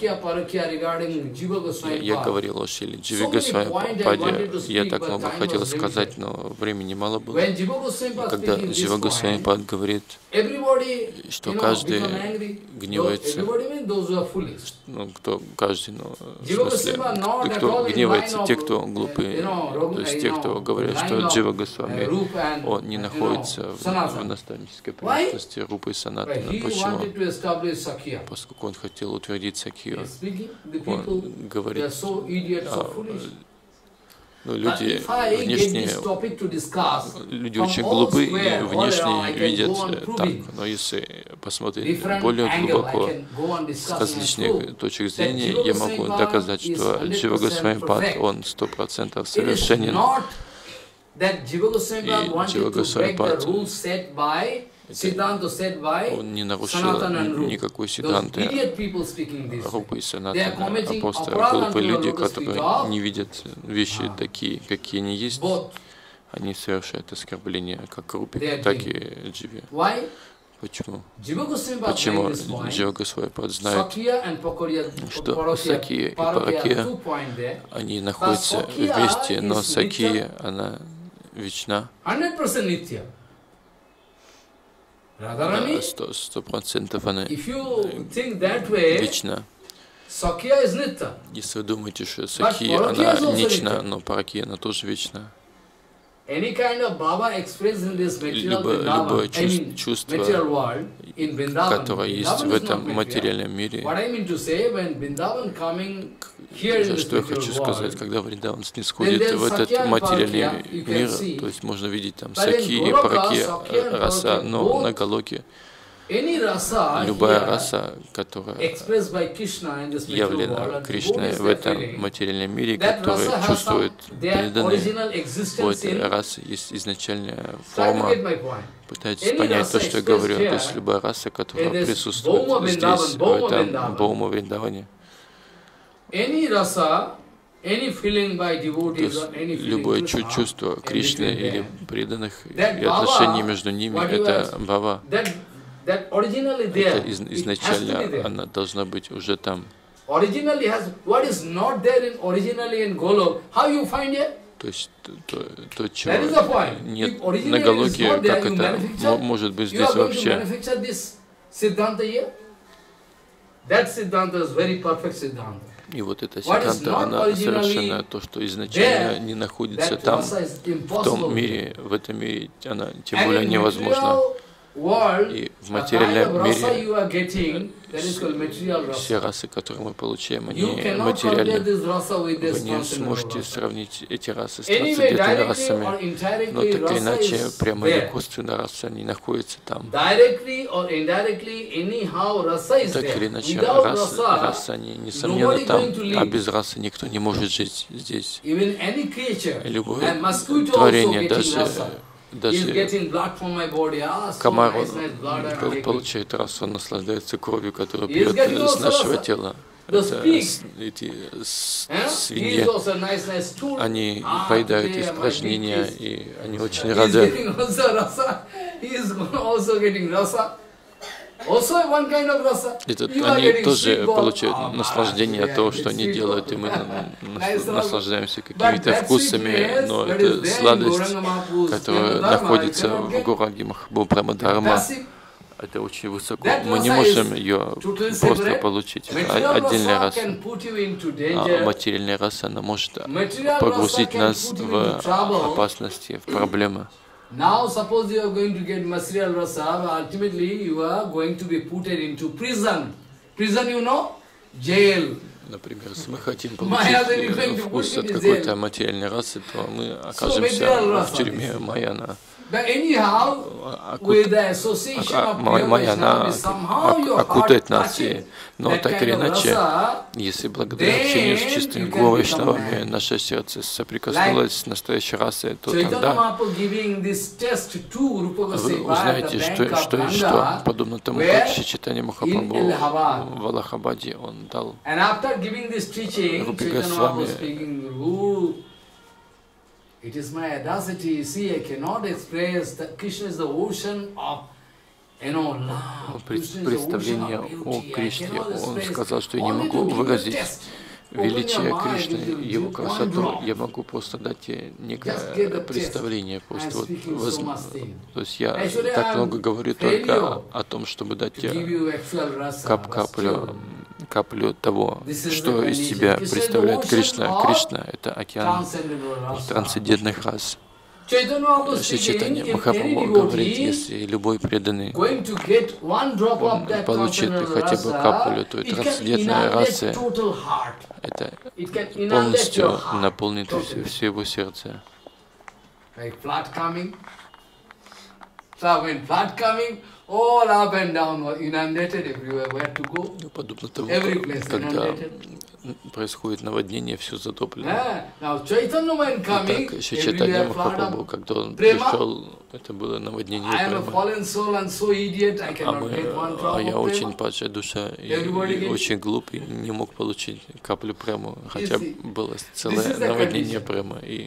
я, я говорил о Шриле Дживе Госвами-паде, я так много хотел сказать, но времени мало было. И когда Джива Госвами-пад говорит, что каждый гневается, ну, кто каждый, ну, в смысле, кто гневается, те, кто глупые, то есть те, кто говорят, что Джива Госвами, он не находится в, в наставнической принадлежности Рупы и Санатана. Почему? Поскольку он хотел утвердить Сакию, он говорит, а, ну, люди внешне, люди очень глупы и внешне видят так, но если посмотреть более глубоко с различных точек зрения, я могу доказать, что Джива Госвами-пад, он сто процентов совершенен, и Джива Госвами-пад, он не нарушил никакой сиддханты Рупы и Санатана, а просто глупые люди, которые не видят вещи такие, какие они есть, они совершают оскорбления как Рупе, так и Дживе. Почему? Почему Джива Госвами-пад знает, что Сакия и Паракия, они находятся вместе, но Сакия, она вечна. Сто процентов она вечна. Если вы думаете, что Сакия, она нична, но Паракия, она тоже вечна. Любое чувство, которое есть в этом материальном мире, что я хочу сказать, когда Вриндаван снисходит в этот материальный мир, то есть можно видеть там Саки, Параки, раса, но на Галоке любая раса, которая явлена Кришной в этом материальном мире, которая чувствует преданные, у этой расы есть изначальная форма. Пытайтесь понять то, что я говорю. То есть любая раса, которая присутствует здесь, в этом Бхаума Вриндаване. То есть любое чувство Кришны или преданных и отношения между ними, это Бхава. Это из, изначально она должна быть уже там. То есть то, то чего нет на Галоке, как это может быть здесь вообще? И вот эта сиддханта, она совершенно то, что изначально не находится там, в том мире, в этом мире, она тем более невозможна. И в материальном мире все расы, которые мы получаем, они материальны. Вы не сможете сравнить эти расы с трансцендентными расами, но так или иначе, прямо или косвенно расы, они находятся там. Так или иначе, расы, расы, они несомненно там, а без расы никто не может жить здесь. Любое творение, даже Даже комар, он получает расу, он наслаждается кровью, которую пьет с нашего тела. Это эти свиньи, они поедают испражнения, и они очень рады. Это, они тоже получают наслаждение от того, что они делают, и мы наслаждаемся какими-то вкусами, но это сладость, которая находится в Гауранги Махапрабху Према Дхарма. Это очень высоко. Мы не можем ее просто получить. Это отдельная раса. А материальная раса, она может погрузить нас в опасности, в проблемы. Now suppose you are going to get material rasa, but ultimately you are going to be put into prison. Prison, you know? Jail. Например, если мы хотим получить вкус от какой-то материальной расы, то мы окажемся в тюрьме Майяна. Майяна окутает нас, но так или иначе, если благодаря общению с чистыми Гуру-вайшнавами наше сердце соприкоснулось с настоящей расой, то тогда вы узнаете, что, что и что, подобно тому, как Шри Чайтанья Махапрабху в Аллахабаде он дал Рупи Госвами. It is my audacity, see, I cannot express that Krishna is the ocean of, you know, love. Представление о Кришне, он сказал, что я не могу выразить величие Кришны, его красоту, я могу просто дать некое представление, просто вот возможно. То есть я так много говорю только о том, чтобы дать кап-каплю, каплю того, что из себя представляет Кришна. Кришна — это океан трансцендентных рас. Шри Чайтанья Махапрабху говорит, если любой преданный получит хотя бы каплю той трансцендентной расы, это полностью наполнит все, все его сердце. All up and down, inundated everywhere, where to go? Подобно тому, когда происходит наводнение, все затоплено. Так, Шри Чайтанья Махапрабху, когда он пришел, это было наводнение Премы. А, мы, а я очень падшая душа и, и очень глупый, не мог получить каплю Прему, хотя было целое наводнение Премы. И,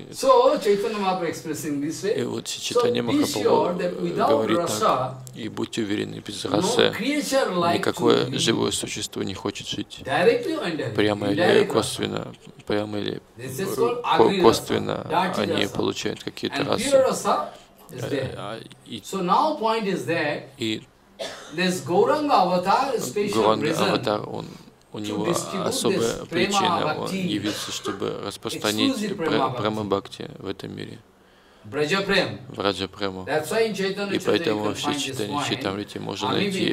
и вот Шри Чайтанья Махапрабху говорит так, и будьте уверены, без расы никакое живое существо не хочет жить. Прямо или косвенно, прямо или косвенно они получают какие-то расы. И, и Гауранга Аватар, он, у него особая причина, он явился, чтобы распространить Према-бхакти в этом мире. Враджа Прему. И поэтому в Шри Чайтанья Чайтамрите можно найти,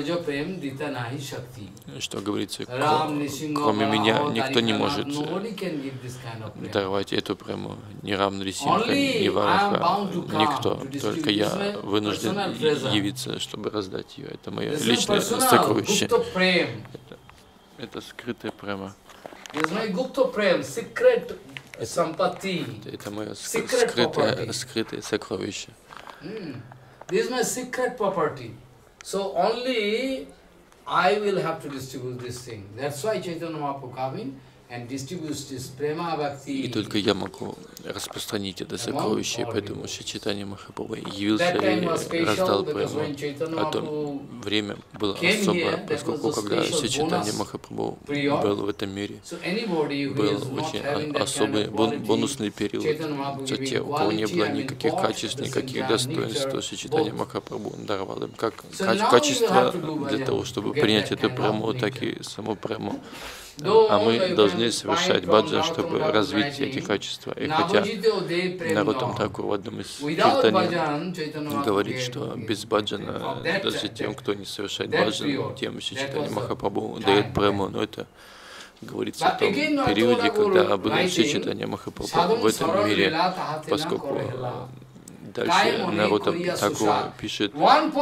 что говорится, кроме меня никто не может даровать эту Прему. Ни Рам, ни Симха, ни Вараха, никто. Только я вынужден явиться, чтобы раздать ее. Это мое личное сокровище. Это, это скрытая Према. Это мое скрытое, скрытое сокровище. This is my secret property. So only I will have to distribute this thing. That's why Chaitanya Mahaprabhu coming and distributes this prema bhakti. И только я могу распространить это сокровище, поэтому Шри Чайтанья Махапрабху явился и раздал прему. А то время было особое, поскольку когда Шри Чайтанья Махапрабху был в этом мире, был очень особый бонусный период. За те, у кого не было никаких качеств, никаких достоинств, то Шри Чайтанья Махапрабху даровал им как качество для того, чтобы принять эту прему, так и саму прему. А мы должны совершать баджан, чтобы развить эти качества. И хотя Нароттам Такур в одном из киртани говорит, что без баджана, даже тем, кто не совершает баджан, тем Шри Чайтанья Махапрабху дает прему, но это говорится о том периоде, когда был Шри Чайтанья Махапрабху в этом мире, поскольку дальше Нароттам Такур пишет,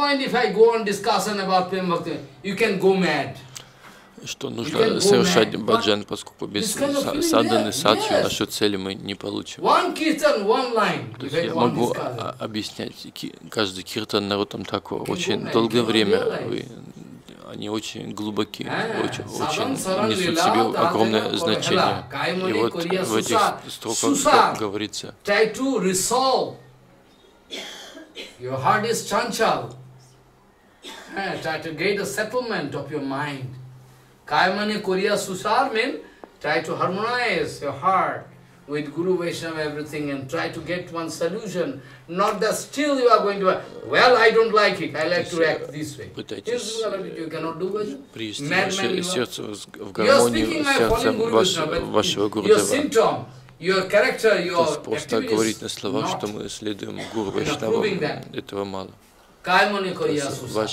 что нужно совершать баджан, поскольку без садханы, садхи нашу цель мы не получим. То есть я могу объяснять каждый киртан Нароттам Такур очень долгое время. Вы, они очень глубокие, очень, очень несут в себе огромное значение. И вот в этих строках говорится, Your heart is chanchal. Eh, try to get a settlement of your mind. Kaimani Korea Susar means try to harmonize your heart with Guru Vaishnava, everything, and try to get one solution. Not that still you are going to, well, I don't like it, I like to act this way. You cannot do it. Madman you are. You are speaking, I am following Guru Vaishnava, but your symptom, your character, your activities, not proving that. Этого мало. Kaimani Korea Susar.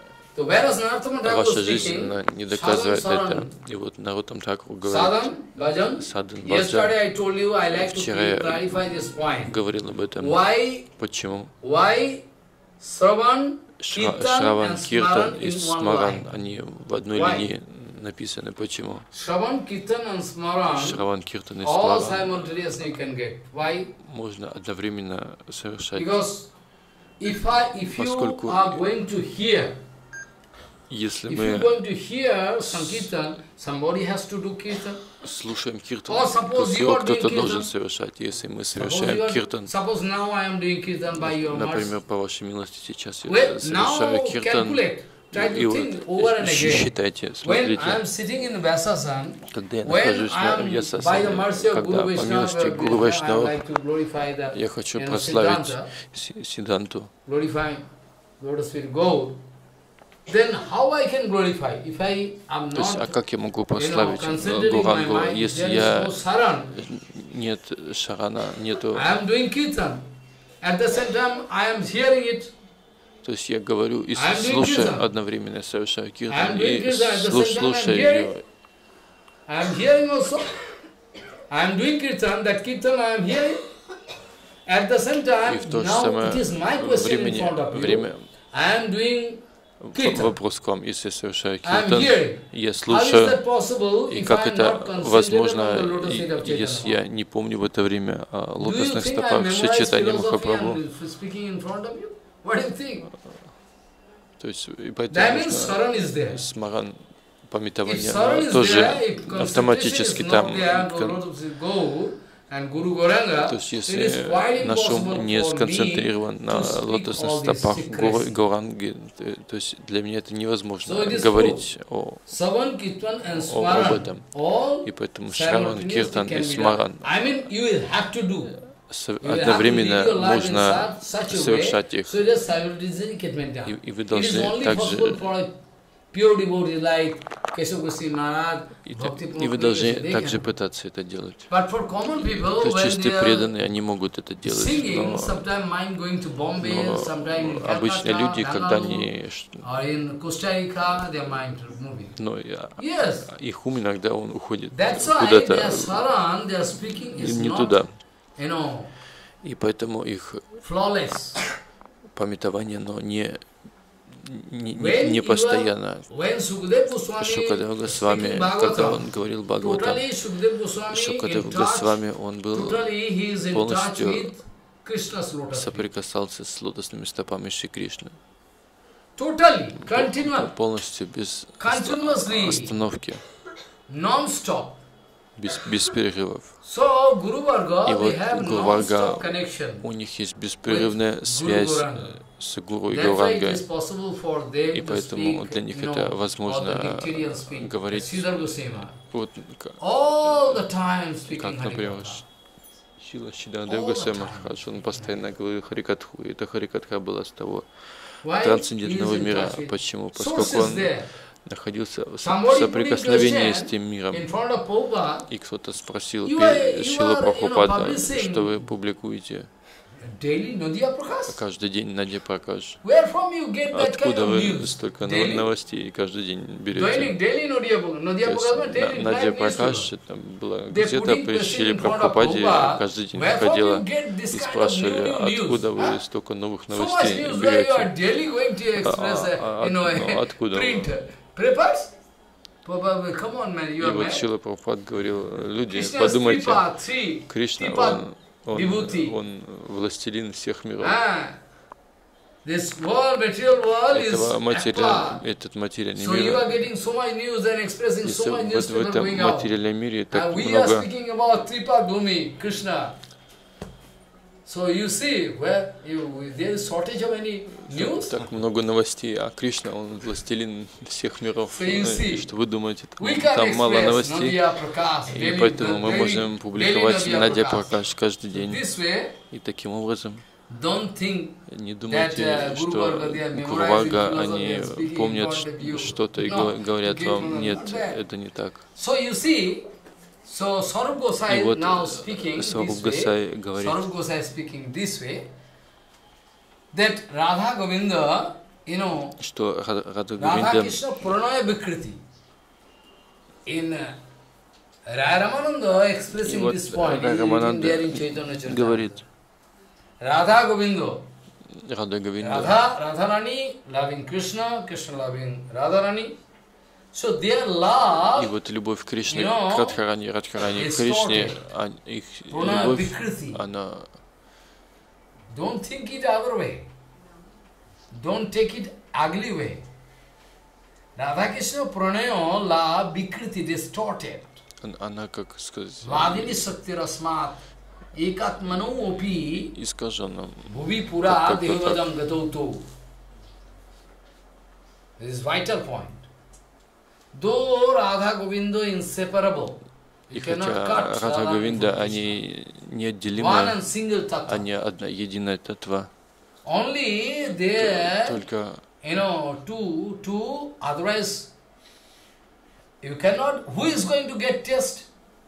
Ваша жизнь не доказывает это. И вот Нароттам Тхакур говорит, Садан Баджан. Вчера я говорил об этом. Почему? Шраван, Киртан и Смаран, они в одной линии написаны. Почему? Шраван, Киртан и Смаран можно одновременно совершать. Поскольку если мы слушаем киртан, то все кто-то должен совершать. Если мы совершаем киртан, например, по вашей милости сейчас я совершаю киртан, и вот считайте, смотрите, когда я нахожусь на Вьясасане, когда по милости Гуру Вайшнава я хочу прославить Сиддханту, then how I can glorify if I am То есть, а not, как я могу you know, прославить concentrating my Гурангу, mind, если there is я no saran. нет шарана, нету. I am doing kirtan. At the same time, I am hearing it. То есть я говорю и I am doing слушаю kirtan. одновременно, совершаю I am киртан doing и kirtan. At the слуш- same time, I am слушаю hearing. ее. I am hearing also. I am doing kirtan. That kirtan I am hearing. At the same И time, в то же now самое it is my question in времени, front of you. время, I am doing kirtan. вопрос к вам, если я совершаю I am киртан, hearing. я How is слушаю, that possible и if как I am это not concentrated возможно, on the lotus feet of и- если Chaitanya? я не помню в это время о Do you лотосных think I стопах Шри memorize Чайтаньи philosophy Махапрабху? and speaking in front of you? What do you think? То есть, и That поэтому means нужно saran is there. смаран, If пометование, saran но is тоже there, if concentration автоматически is там, not there, go, кон- lotus feet go, and Guru Gauranga, то есть it is если quite наш impossible ум не for me сконцентрирован на to speak лотосных all these стопах Гуру- secrets. Гауранги, то, то есть для меня это невозможно So it is говорить о, Savan, Kirtan and о- об Smaran, этом. all И поэтому Шраван, simultaneously Киртан can и be done. Смаран I mean, you will have to do. со- You will have to одновременно live your life in нужно such, such a way, совершать их. so that simultaneously can be done. И, и вы It is должны only также possible for a pure devotee like Keshav Goswami Maharaj, и, Bhakti и вы Purana должны Prabhupada, they также can. пытаться это делать. But for common people, То when есть чистые they are преданные, они могут это делать, singing, но, sometimes mind going to Bombay, но sometimes in обычные Calcutta, люди, когда Bangalore, они, ш- or in Costa Rica, their mind moving. но я- Yes, их ум иногда он уходит that's why куда-то their saran, their speaking is не not, туда. you know, И поэтому их flawless. пометование, но не, не, не, When не you are- постоянно. When Sukadeva Goswami Шукадева Госвами, speaking когда Bhagavatam, он говорил Бхагаватам, totally Sukadeva Goswami Шукадев in touch, Госвами, он был, totally he is in touch полностью with Krishna's lotus feet. соприкасался с лотосными стопами Шри Кришны. Totally, continuous, Полностью без Continuously. остановки, non-stop. без, без перерывов. So Guru Varga, И they вот have Гуру non-stop Варга, connection. у них есть беспрерывная связь Gauranga. с Гуру и That's why it Гаурангой. is possible for them И to поэтому speak, для них you это know, возможно all the dicterial speak, говорить Sridhar Goswami. вот к- All the time speaking как, например, Harikatha. Шила Шидандев Госвами Махарадж, он постоянно говорил Харикатху, и эта Харикатха была с того Why? трансцендентного He is in мира. touch with Почему? sources Поскольку он there. находился в Somebody соприкосновении putting с тем миром. in front of Prabhupada, И кто-то спросил You are- you Шила are, you know, Прабхупада, publishing что вы публикуете daily Nadia Prakash. каждый день Надя Пракаш. Where from you get that kind Откуда of вы news? столько Daily? новостей каждый день Daily, берете? daily Nadia Prakash. Nadia То Prakash, есть daily На- Надя nine Пракаш, newspaper. это была They газета putting при question Шиле in front of Прабхупаде, Prabhupada. каждый день Where from ходила you get this и kind of спрашивали, new news? откуда вы Huh? столько новых So much новостей news where you are берете? daily going to express, А- а- uh, you know, ну, откуда? print papers? Prabhupada, come on man, you И are вот mad. Шила Прабхупад говорил, люди, Krishna's подумайте, Tripa, three, Кришна, Tripa он, Vibhuti. он, он властелин всех миров. Ah, this world, material world is Этого материаль, aqua. этот материальный So you are мир, getting so much news and expressing если so much вот в newspaper этом going out. Uh, Ah, материальном мире так And we are много, speaking about Tripa Gumi, Krishna. и, и вы We должны are So you see where you, there is shortage of any news. Так много новостей, а Кришна, он властелин всех миров. So you see, И что вы думаете, we там, can там мало express новостей, Nadia Prakash, и daily- поэтому мы daily- можем daily публиковать Nadia Надя Prakash. Пракаш каждый день. This way, И таким образом don't think не that думайте, uh, Guru что Varga, they are memorizing Гурвага, philosophy они and speaking помнят in front of you. что-то и No, го- говорят to get вам. from Нет, that. это не так. So you see, so Sarup И Gosai вот now speaking Саруб this Госай way, говорит, Sarup Gosai speaking this way, that Radha Govinda, you know, что Ра- Рада Radha Говинда, Krishna Pranaya Vikriti. In uh, Raya Ramananda и expressing вот this point, Рая is written Рамананда there in Chaitanya Charitamrita. говорит, Radha Govinda, Рада Говинда, Radha, Radharani loving Krishna, Krishna loving Radharani. So their love, и вот любовь Кришны you know, к Радхарани, Радхарани к is Кришне, sorted. а их Pranaya любовь, Vikriti. она Don't think it other way. Don't take it ugly way. Radha Krishna Pranaya la Vikriti distorted. она, как сказать, Vladini Sakti Rasmat Ekatmano Opi искаженным. Bhuvi Pura Devadam Gatauto. This is vital point. Though Radha Govinda inseparable, И you cannot хотя cut Радха Radha Говинда, from Krishna. они One неотделимы, and single tattva. они одна единая татва, Only there, только you know, two, two, otherwise you cannot, who is going to get taste?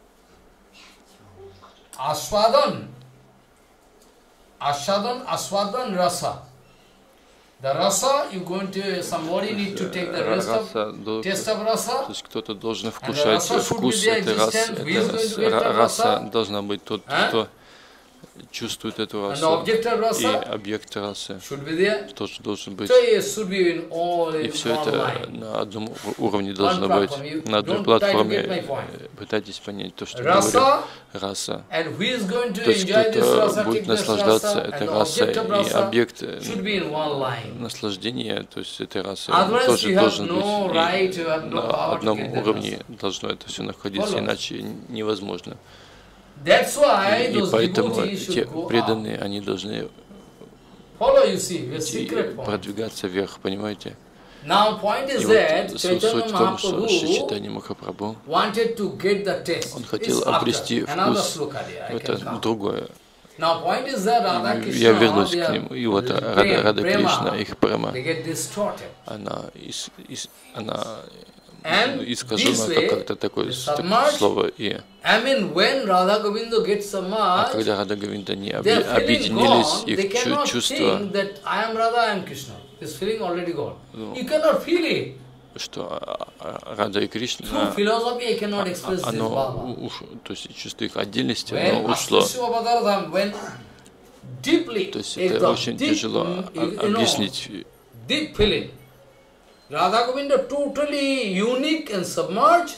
Aswadan. Aswadan, Aswadan rasa. The rasa, you going to, somebody need to take the rest of, раса, до- taste of то rasa. есть кто-то должен And the вкушать rasa should вкус be the этой расы. existence. Who is Это going с- to get ра- that раса rasa? должна быть тот, А? кто чувствует эту And the расу. object of И rasa объект расы should be there. тоже должен быть. So it should be in all, И in все one это line. на одном ур- уровне One должно быть. platform. You На одной don't try to платформе. get my point. Э, Пытайтесь понять то, что я говорю. Rasa, Раса. and who is going to То есть enjoy this кто rasa, будет take this наслаждаться rasa, and этой the расой, object of и rasa объект should be in one line. наслаждения, то есть этой расы, Otherwise тоже you have должен no быть. right, И you have no на power to одном get that уровне rasa. должно это все находиться, Follow. иначе невозможно. That's why И those поэтому devotees те should go up. преданные, они должны Follow, you see, the идти, secret point. продвигаться вверх, понимаете? Now point И is вот that суть Chaitanya в том, что Шри Mahaprabhu Чайтанья Махапрабху, wanted to get the taste. он It's хотел after обрести another вкус, sloka there, I это can come. другое. Now point is that Radha Я Krishna, вернусь they к are нему, и вот Рада, prema, Рада prema, Кришна, их према, they get distorted. она, ис, ис, она And искажена, this как way, как-то такое the с- такое submerged, слово. И, I mean, when Radha Govinda gets а submerged, когда Рада Говинда не they are feeling объединились, gone, they их чу- cannot чувство, think that I am Radha, I am Krishna. This feeling already gone. Ну. You cannot feel it. что а, а, Рада и Кришна, Through philosophy, I cannot express this оно, Baba. у- уш- то есть чувство их отдельности, When оно ушло. Astasya Avataradham, when deeply, То есть это ekdam, очень deep, тяжело mm, а- you know, объяснить. deep feeling. Radha Govinda totally unique and submerged.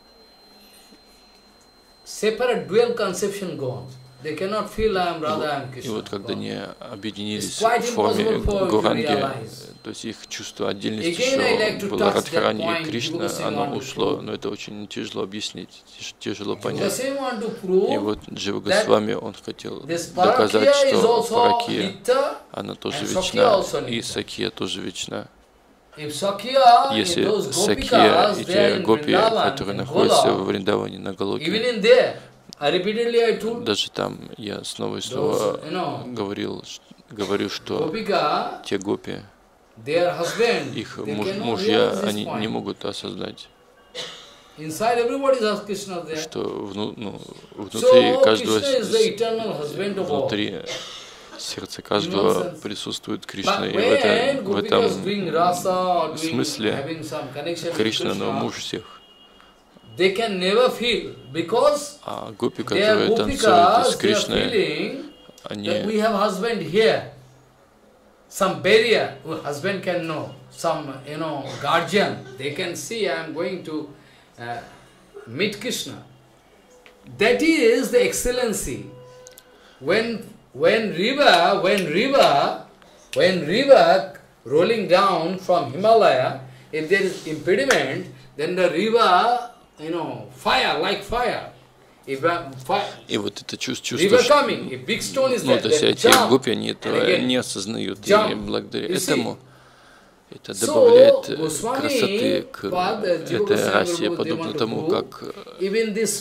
Separate dual conception gone. They cannot feel I am Radha, I am И Krishna. вот когда Gone. они объединились It's quite в форме impossible for you to Гуранги, realize. то есть их чувство отдельности Again, I like еще to было touch that Радхарани point, и Кришна, because I оно want to ушло, prove. но это очень тяжело объяснить, тяж- тяжело The понять. same want to И prove вот Джива that Госвами, он хотел this доказать, Parakya is что also Паракия, Nitya, она тоже and Sakya вечна, also и Nitya. Сакия тоже вечна. If Sakya, if Если those Сакия Gopikas, и they are те in гопи, Vrindavan, которые in находятся Gola, в Вриндаване на even Галоке, in there, I repeatedly I told даже там я снова и снова those, you know, говорил, ш- говорю, что Gopika, те гопи, their husband, их they муж, cannot мужья, realize this они не point. могут осознать, Inside everybody has Krishna there. что вну, ну, внутри So каждого, Krishna is the с- eternal husband of all. внутри сердца каждого Nonsense. присутствует Кришна, But и в, это, when в Gopikas этом doing rasa or doing, смысле having some connection with Кришна, но Krishna, муж всех. they can never feel because А гопи, their которые танцуют с Gopikas, they are Кришной, feeling that они we have husband here. Some barrier, who husband can know. Some, you know, guardian, they can see I am going to uh, meet Krishna. That is the excellency. When when river, when river, when river rolling down from Himalaya, if there is impediment, then the river, you know, fire, like fire. И вот это чувство, что, ну, то есть эти гопи, они этого не осознают, и благодаря этому это добавляет красоты к этой расе, подобно тому, как а, то есть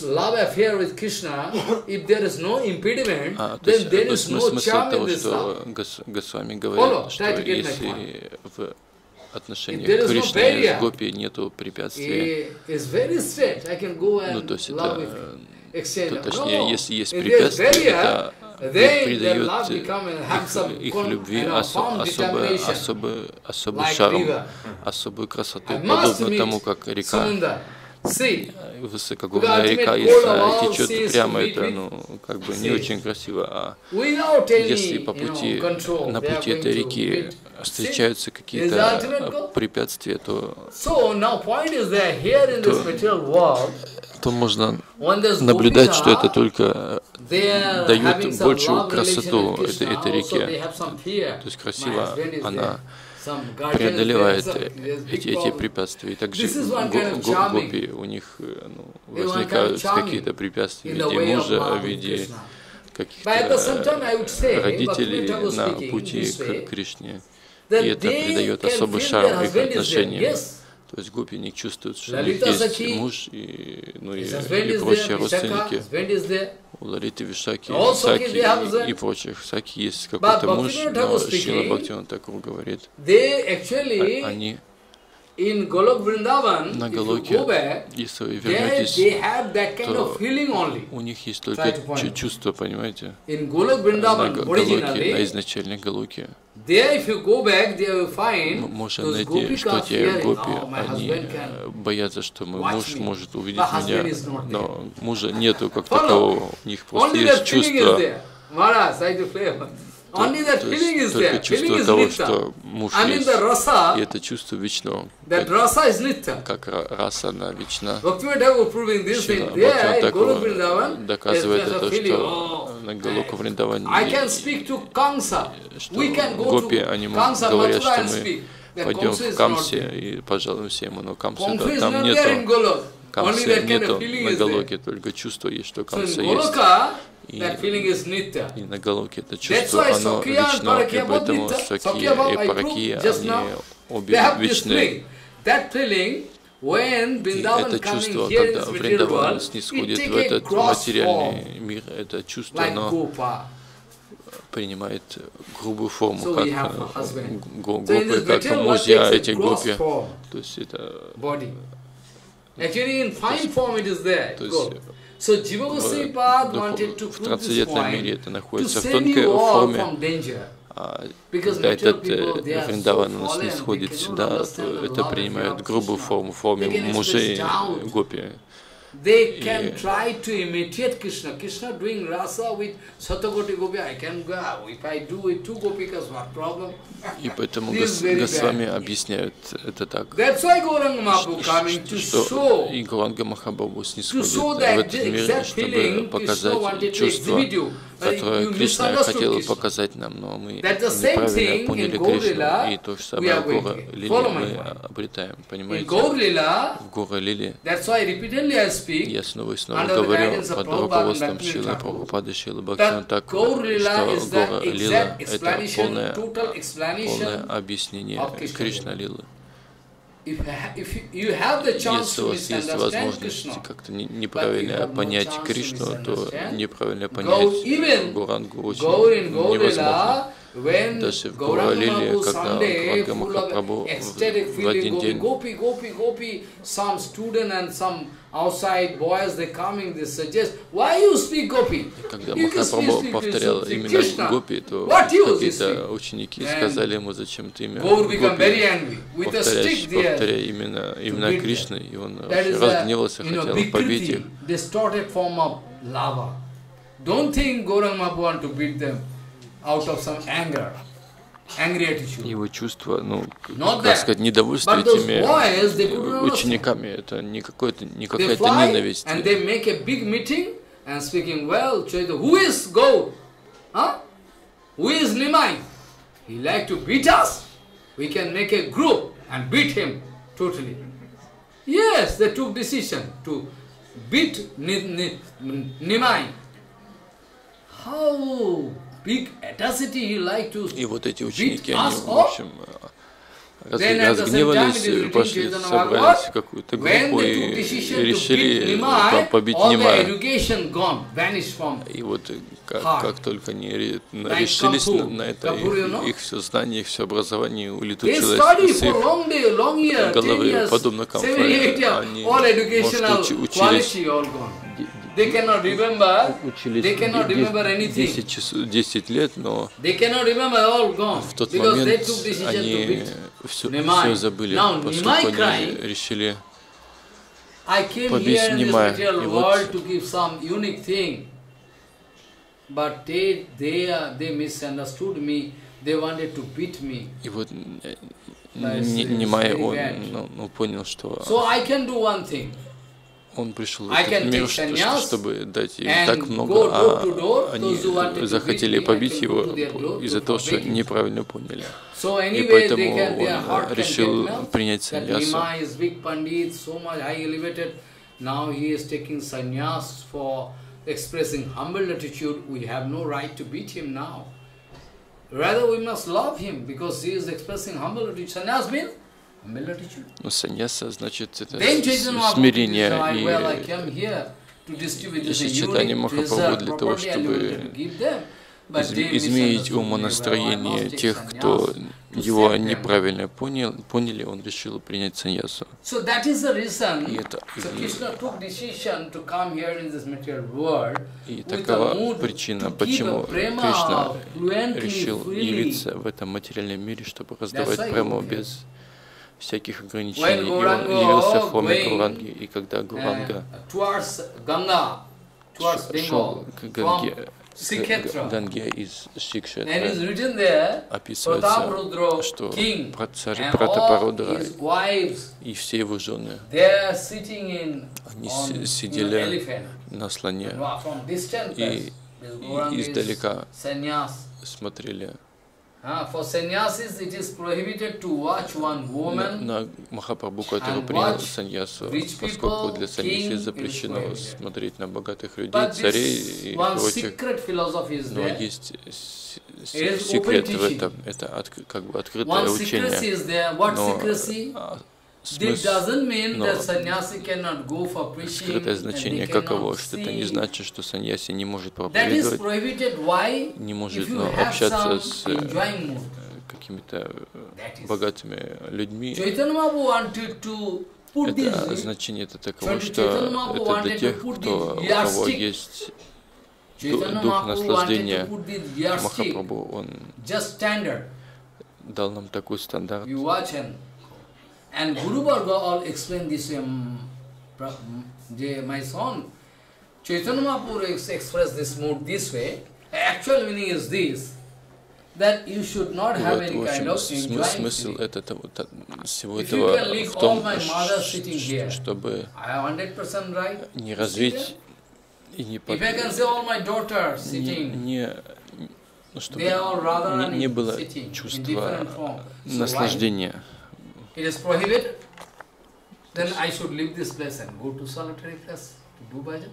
смысл того, что Гос, Госвами говорит, что если в отношении к Кришне с гопи нету препятствия, ну то есть это, то, точнее, если есть препятствия, это придает их, их любви осо, особый, особый, особый шарм, особую красоту, подобно тому, как река, высокогорная река, если течет прямо, это ну, как бы не очень красиво, а если по пути, на пути этой реки встречаются какие-то препятствия, то, то, то можно наблюдать, что это только дает большую красоту этой, этой реке. То есть красиво она преодолевает эти, эти препятствия. И также гопи, у них ну, возникают какие-то препятствия в виде мужа, в виде каких-то родителей на пути к Кришне. И это придает особый шарм их отношениям. То есть гопи не чувствуют, что у них есть муж и, ну, и, и прочие родственники. У Лалиты, Вишаки, Саки и, и прочих. Саки есть какой-то муж, но Шрила Бхактивинода Тхакур говорит, они на Галоке, если вы вернетесь, то у них есть только чувство, понимаете, на Галоке, на изначальной Галоке. Можно найти, что те гопи, они боятся, что мой муж может увидеть меня, но мужа нету как такового, у них просто есть чувство. То, то есть только чувство того, что муж есть, и это чувство вечно, как, как раса, она вечна. Шрила Бхактивинода доказывает это, что на Галока Вриндаване, что гопи, они говорят, что мы пойдем в Камсе и пожалуемся ему, но Камса да, там нету. Камса нету на Галоке, только чувство есть, что Камса есть. И, и на Галоке это чувство, оно вечно, и поэтому Сакия и Паракия, они обе вечны. И это чувство, когда Вриндаван снисходит в этот материальный мир, это чувство, оно принимает грубую форму, как гопи, как мужья эти гопи. То есть это... То есть, в, в трансцендентном мире это находится в тонкой форме, а когда этот Вриндаван он снисходит сюда, то это принимает грубую форму, в форме мужей гопи. They can try to imitate Krishna. Krishna doing rasa with Satakoti Gopi. I can go. If I do with two Gopikas, what problem? И поэтому Госвами объясняют это так, что и Гауранга Махапрабху снисходит в этот мир, чтобы показать чувство, которое Кришна хотел показать нам, но мы неправильно поняли Кришну, и то же самое в Гора Лиле мы обретаем, понимаете? В Гора Лиле я снова и снова говорю под руководством Шрилы Прабхупады, Шрилы Бхактивинода Тхакура, что Гора Лила — это полное, полное объяснение Кришна Лилы. Если у вас есть возможность как-то неправильно понять Кришну, то неправильно понять Гурангу очень невозможно. Даже в Гаура-лиле, когда Гауранга Махапрабху в один день когда Махапрабху повторял именно Гопи, то какие-то ученики сказали ему, зачем ты имя Гопи повторяешь, повторяя именно, именно Кришны, и он разгневался, хотел побить их. Out of some anger, angry attitude. Его чувство, ну, как сказать, недовольство этими учениками, это не какое-то, не какая-то ненависть. And they make a big meeting and speaking, well, Chaitanya, who is Gaur? Huh? Who is Nimai? He like to beat us. We can make a group and beat him totally. Yes, they took decision to beat Nimai. How big audacity he liked to И вот эти beat ученики, они, us в all. общем, раз- разгневались, пошли, собрались в какую-то группу и решили по- побить Нимая. И вот как, как только они ре- решились на, на это, их, их все знание, их все образование улетучилось с их головы, подобно Камфоре. Они, может, учи- учились, They cannot remember. учились They cannot remember anything. десять, часов, десять лет, но They cannot remember, all gone. в тот Because they момент took decision to они beat все, Nimai. все забыли, Now, поскольку Nimai они crying, решили I came побить here in this Nimai. material И вот world to give some unique thing, but they they uh, they misunderstood me. They wanted to beat me. И вот But it's- it's Нимай, very он bad. ну, ну, понял, что So I can do one thing. он пришел в I этот can мир, take что- sannyas что- чтобы дать им and так go много, door а to door. они Those who wanted to захотели beat me, I побить can его go to their door из-за to того, что forbid him. неправильно поняли. So И anyway, поэтому they can, their он heart can решил get melt. принять That саньясу. Nimai is big pandit, so much high elevated. Now he is taking sannyas for expressing humble attitude. We have no right to beat him now. Rather, we must love him because he is expressing humble attitude. Sannyas means humble attitude. Ну, саньяса значит это Then с- Chaitanya Mahaprabhu смирение decided, well, I и came here to distribute и this сочетание unique Махапрабху treasure для того, properly and we wanted to чтобы give them. But из- they изменить misunderstood me. Well, I умонастроение must take тех, кто sannyas to его save them. неправильно понял, поняли, он решил принять саньясу. So that is the reason. И это- So и- Krishna took decision to come here in this material world И with a такова mood причина, to give почему a prema Кришна fluently, решил freely. явиться в этом материальном мире, чтобы раздавать why прему he без всяких When ограничений. И он Gauranga явился в форме going, Гуранги. И когда uh, Гуранга towards Ganga, towards шел Bengal, к from Ганге, Sikhetra. к Ганге из And Шикшетра, is written there, описывается, Prataparudra что king про царь and all Пратапарудра his wives, и все его жены, they are sitting in они on, си- in an сидели elephant. на слоне And from distant и, place, this Gauranga и is издалека sannyas. смотрели. Uh, for sannyasis, it is prohibited to watch one На, woman. на Махапрабху, который and принял watch саньясу, rich поскольку people, для саньяси king, запрещено it is смотреть на богатых людей, But царей this и one прочих. secret philosophy is Но there. есть с- с- It is секрет open в teaching. этом, это отк- как бы открытое One secrecy учение. is there. What Но secrecy? а, This смысл, doesn't mean но that sannyasi cannot go for preaching скрытое and значение they каково, cannot что это не see. значит, что саньяси не может That is проповедовать, prohibited. Why? не If может you ну, have общаться some с enjoying mood. какими-то That is- богатыми людьми. Chaitanya Mahaprabhu wanted to put Это this. значение это таково, Chaitanya что Mahaprabhu это для wanted тех, to put кто, this у кого yardstick. есть Chaitanya дух Mahaprabhu wanted наслаждения. to put this yardstick, Махапрабху, он just standard. дал нам такой стандарт. You watch and and Guru Varga all explain this. Um, pra- um, the- my son Chaitanya Mahaprabhu ex- expressed this mood this way. Actual meaning is this: that you should not И have вот, any в kind общем, of см- enjoying смысл feeling. это, того- та- всего If you этого can leave в all том, my mother sitting ш- here, чтобы I am one hundred percent right. не развить и не, If I can say all my daughters не, sitting, не, ну, чтобы they are all rather не, не было sitting in чувства different form. So why? наслаждения. It is prohibited. Then I should leave this place and go to solitary place to do bhajan.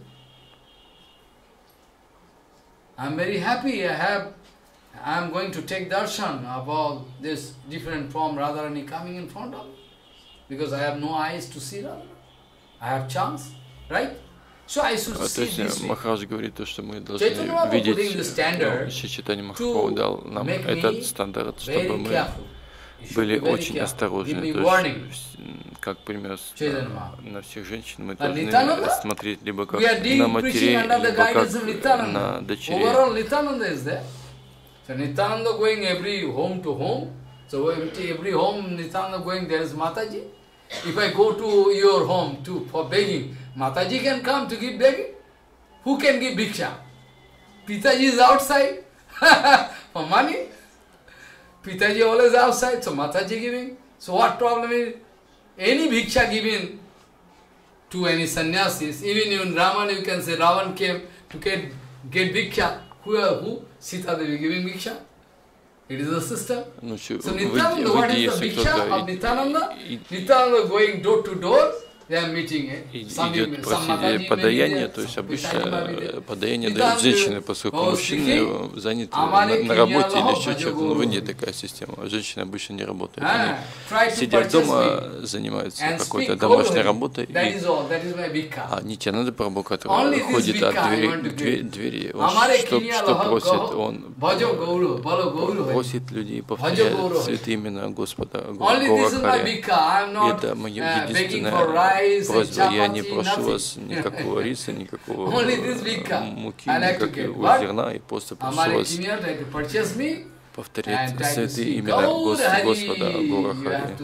I am very happy. I have. I am going to take darshan of all this different form Radharani coming in front of me, because I have no eyes to see Radharani. I have chance, right? So I should А, то see есть this way. Махарадж говорит то, что мы должны Chaitanya Mahaprabhu видеть, putting the standard ну, Чайтанья Махапрабху to дал нам make этот me стандарт, чтобы Very мы careful. You should были be very очень careful. Give осторожны. me То warning. есть, м, как пример с- Chaitanya на, Mahaprabhu. на всех женщин мы А должны Nityananda? смотреть либо как We are doing на preaching матерей, under the либо как guidance of на Nityananda. дочерей. Overall, Nityananda is there. So Nityananda going every home to home. So every, every home Nityananda going, there is Mataji. If I go to your home to for begging, Mataji can come to give begging. Who can give bhiksha? Pitaji is outside for money. Pitaji always outside, so Mataji giving. So what problem is? Any bhiksha given to any sannyasis, even in Raman you can say Ravan came to get, get bhiksha. Who are who? Sita Devi giving bhiksha. It is a system. Ну, чё, So в, Nityananda, в what Индии, is the если bhiksha кто-то of Nityananda? и- Nityananda going door to door идет просить подаяние, то есть обычно подаяние дают женщины, поскольку мужчины заняты на, на работе или еще что-то, но в Индии такая система, женщины обычно не работают, они сидя дома занимаются какой-то домашней работой, и, а Нитьянанда Прабху, который ходит от двери к двери, двери он что, что просит, он просит людей повторять святые имена Господа, Гора-Хари. Это моя единственная просьба. Я не прошу вас никакого риса, никакого муки, никакого зерна, и просто прошу вас повторять святые имена Господа Гора-Хари.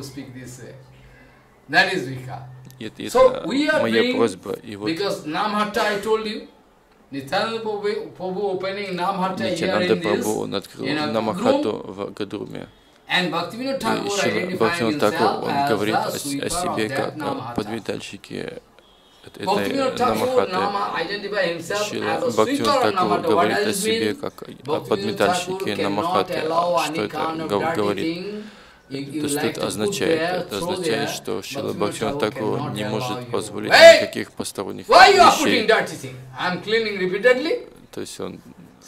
Это, это моя просьба. И вот Нитьянанда Прабху, он открыл Намахату в Гадруме. И Бхактивинода Такур, он говорит о, о себе как о подметальщике этой Намахаты. Шрила Бхактивинода Такур говорит о себе как о подметальщике Намахаты. Что это говорит? То, что это означает? Это означает, что Шрила Бхактивинода Такур не может позволить никаких посторонних вещей. То есть он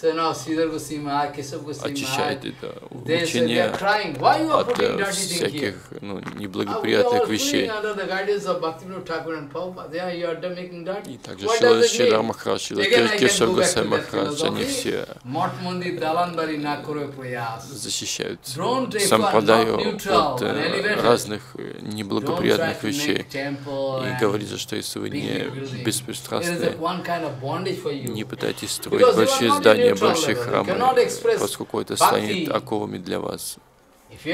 очищает это учение от всяких ну, неблагоприятных вещей. И также Шрила Шридхар Махарадж, Шрила Кешав Госвами Махарадж, они все защищают сампрадаю от разных неблагоприятных вещей. И говорится, что если вы не беспристрастны, не пытайтесь строить большие здания, большие храмы, поскольку это станет оковами для вас. И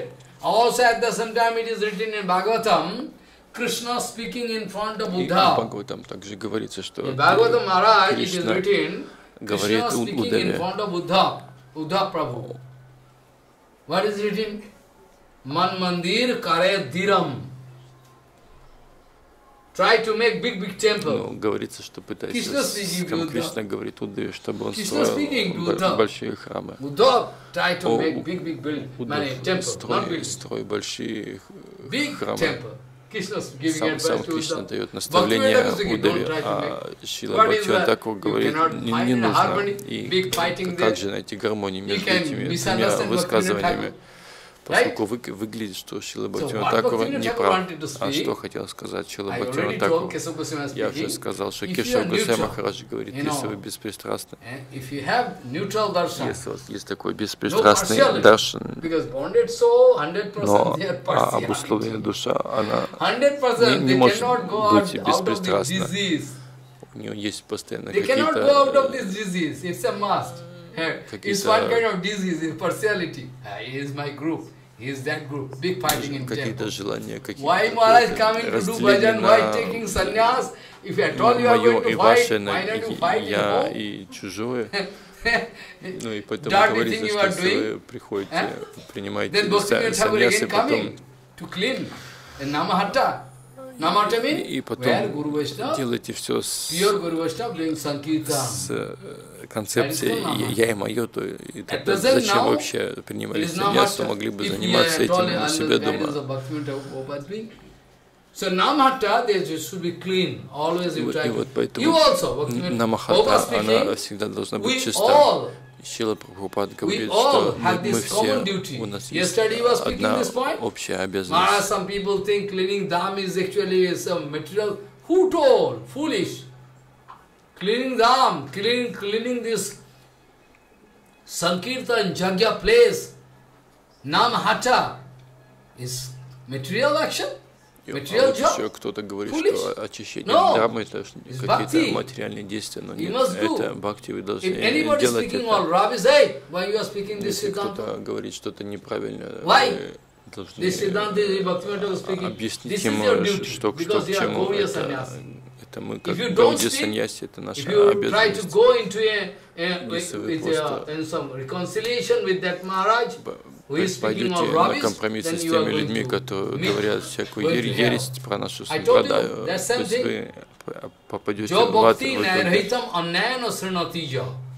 в Бхагаватам также говорится, что Кришна говорит Уддаве. Man mandir kare diram. Try to make big, big temple. Ну, говорится, что пытается, сам Кришна говорит Уддаве, чтобы он строил большие храмы. Uddhav try to make big, big build many temples, not big. Строй большие храмы. Сам, сам Кришна дает наставление Уддаве, а Шрила Бхактивинода Такур говорит, не, не нужно. И как же найти гармонию между этими двумя высказываниями? Поскольку вы, выглядит, что Шрила Бхактивинода Такур не прав. А что хотел сказать Шрила Бхактивинода Такур? Я уже сказал, что Кешав Госвами Махарадж говорит, если вы беспристрастны, если у вас есть такой беспристрастный даршан, но а обусловленная душа, она не, не может быть беспристрастна. У нее есть постоянно какие-то какие-то желания, какие-то разделения на мое и ваше, на я и чужое. Ну и поэтому говорится, что если вы приходите, принимаете саньяс, и потом и потом делайте все с, с концепцией «я и мое», то и тогда зачем вообще принимали саньяс, могли бы заниматься этим у себя дома. И вот поэтому Намахата, она всегда должна быть чиста. Шрила Прабхупад говорит, что мы, мы все, у нас есть одна общая обязанность. Cleaning Dham, cleaning, cleaning this Sankirtan, Jagya place, Namahata is material action, material job. Еще кто-то говорит, что очищение Дхаммы это какие-то материальные действия, но нет, это бхакти, вы должны делать это. Если кто-то говорит что-то неправильно, вы должны объяснить ему, что, что к чему это. Это мы как Гауди саньяси, это наша обязанность. Если вы просто пойдете на компромисс с теми людьми, которые говорят всякую ересь про нашу сампрадаю, то есть вы попадете в ад.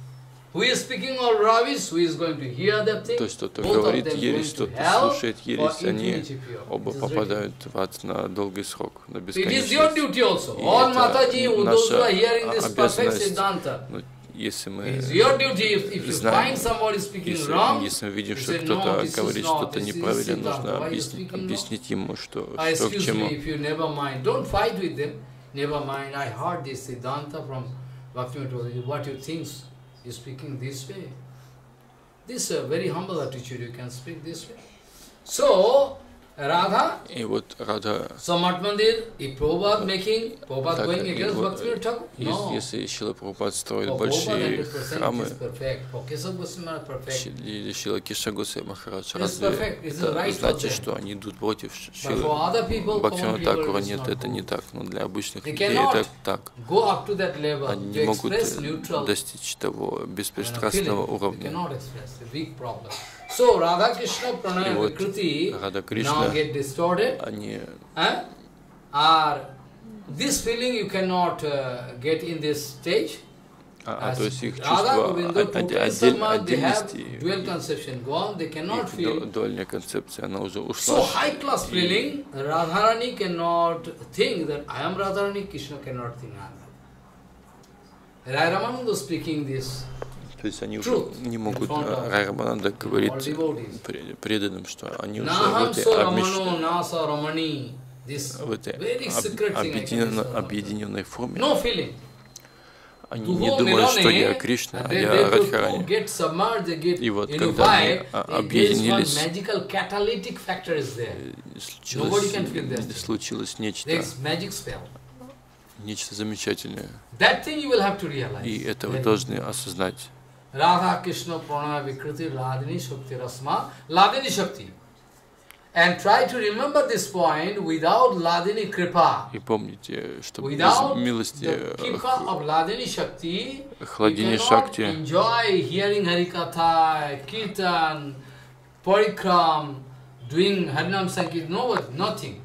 who is speaking all rubbish, who is going to hear that thing, То есть кто-то both of говорит them going ересь, to кто-то hell слушает for ересь, они infinity period. оба It is попадают в ад на долгий срок, на It is бесконечность. your duty also. И All это Mataji, those who are наша hearing this perfect обязанность. Siddhanta, Ну, если мы it is your duty. If, if you знаем, find somebody speaking если, wrong, если мы видим, you что say, кто-то no, this is говорит not, что-то this is неправильно, Siddhanta. нужно Why you объяснить, speaking объяснить ему, что, Ah, что к excuse чему. me, if you never mind, don't fight with them. Never mind, I heard this Siddhanta from Bhaktivinoda. What you think is speaking this way? This is a very humble attitude, you can speak this way. So, Radha, И вот Рада, Samat Mandir, if Prabhupada making, Prabhupada так, going и against вот, Bhaktivinoda Thakur? No. если Шила Прабхупад строит For большие Prabhupada храмы, one hundred percent is perfect. For Kesava Goswami perfect. или Шила Киша Госвами Махарадж, It's разве perfect, it's это right for значит, them. что они идут против But Шилы for other people, common Бхактивинода people, Такура? it is Нет, not это не good. так, но для обычных They людей cannot это так. go up to that level Они to не могут express neutral достичь того kind of беспристрастного feeling. They уровня. cannot express, a big problem. So Radha Krishna И Pranaya вот Vikriti Рада now Кришна, get distorted. они Huh? Or this feeling you cannot uh, get in this stage. А, а, то есть их Radha чувство Govinda отдель- Totalisama, they have отдельности, dual conception gone, they cannot их feel. до- дуальная концепция, она уже So ушла. high class feeling, Radharani cannot think that I am Radharani, Krishna cannot think I am Radharani. Rai Ramananda speaking this. То есть они уже не могут, Рай Рамананда говорит преданным, что они уже в этой, обмеш... в этой об... объединенной, объединенной форме. Они не думают, что я Кришна, а я Радхарани. И вот когда они объединились, случилось, случилось нечто, нечто замечательное. И это вы должны осознать. Radha Krishna Pranaya Vikriti Ladini Shakti Rasma, Ladini Shakti. And try to remember this point without Ladini Kripa. И помните, что без Without милости the Kripa of Ladini Shakti, you Хладини cannot Шакти, enjoy hearing Harikatha, Kirtan, Parikram, doing Harinam Sankirtan, no, nothing.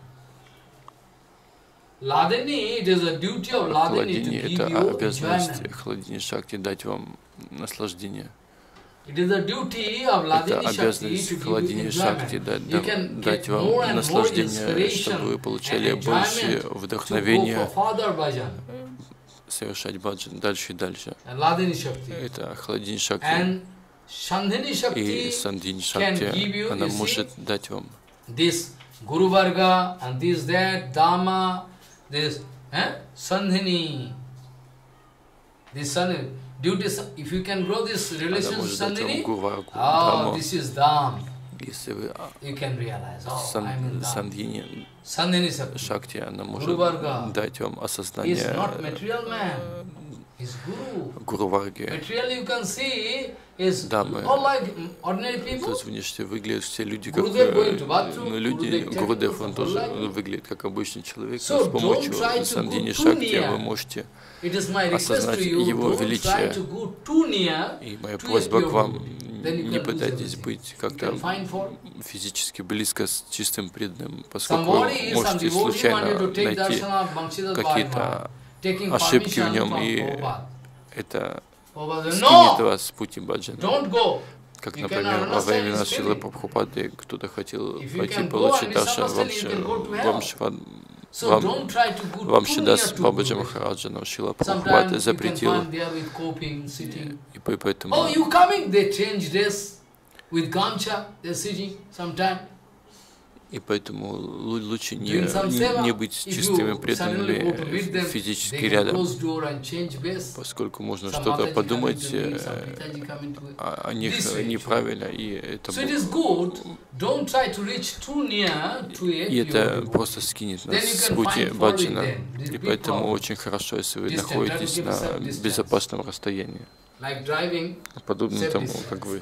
Ladini, it is a duty of Ladini to Хладини give это you обязанность enjoyment. Хладини Шакти дать вам наслаждение. It is the duty of Это Ladini Shakti обязанность to give you Хладини Шакти enjoyment. дать, You can дать get more вам and more наслаждение, чтобы вы inspiration получали and больше enjoyment to go вдохновения for further bhajan. совершать баджан дальше и дальше. And Ladini Shakti. Это Хладини Шакти. And Sandhini И Shakti Сандини can give Шакти, you, она you see, может дать вам this Guru Varga and this, that, Dhamma, this, eh? Sandhini. This Sandhini. Due to, if you can grow this relation to Sandhini, oh, this is Dham. Если вы You can realize, oh, сан, I'm in Dham. Сандхини Sandhini Shakti. Шакти, она может Guru Varga дать вам He is осознание not material man. He is Guru. Гуру Варги. Material you can see is Да, мы- all like ordinary То people. есть внешне выглядят все люди как Гурудев going э, to bathroom, ну, люди. Гурудев Гурудев, taking он the тоже life. выглядит как обычный человек, So но с помощью don't try to Сандхини go too Шакти near. вы можете. It is my request осознать to you, его don't try величие. to go too near И моя to просьба a к pure вам, devotee. Then you не can lose пытайтесь everything. быть You как-то can find for физически близко с чистым преданным, поскольку somebody, some можете devotee wanted случайно to take найти darshan of Bhangshidas Bhagavad, какие-то taking ошибки в permission нем, from и Prabhupada. это Prabhupada said, скинет no, вас с пути баджана. don't go. Как, You например, cannot во время understand his Шрилы feeling. Прабхупады кто-то хотел If you пойти can go получить and даршан misunderstand, you can go to hell. Вамшвад. So Вам, don't try to go вам too near Шидас to Бабаджа Guru. Махараджа, но Шрила Прабхупада Sometimes you can запретил, find there with coping, sitting. и поэтому Oh, you coming? They change dress with gamcha. They're sitting sometime. И поэтому лу- лучше не, Doing some не, seva. не быть If чистыми you suddenly go to meet преданными them, физически they can рядом, close door and change base. поскольку можно Some что-то Mataji coming подумать to me, some э, Pitaji coming to- о, о них This way, неправильно, и это, So it бу- is good. Don't try to reach too near to a и pure это devotee. просто скинет нас Then you с can пути find fault баджана. with them. This И big поэтому problem. очень хорошо, если вы Distance, находитесь try to keep yourself на distance. безопасном расстоянии. Like driving, Подобно Safe тому, distance. как вы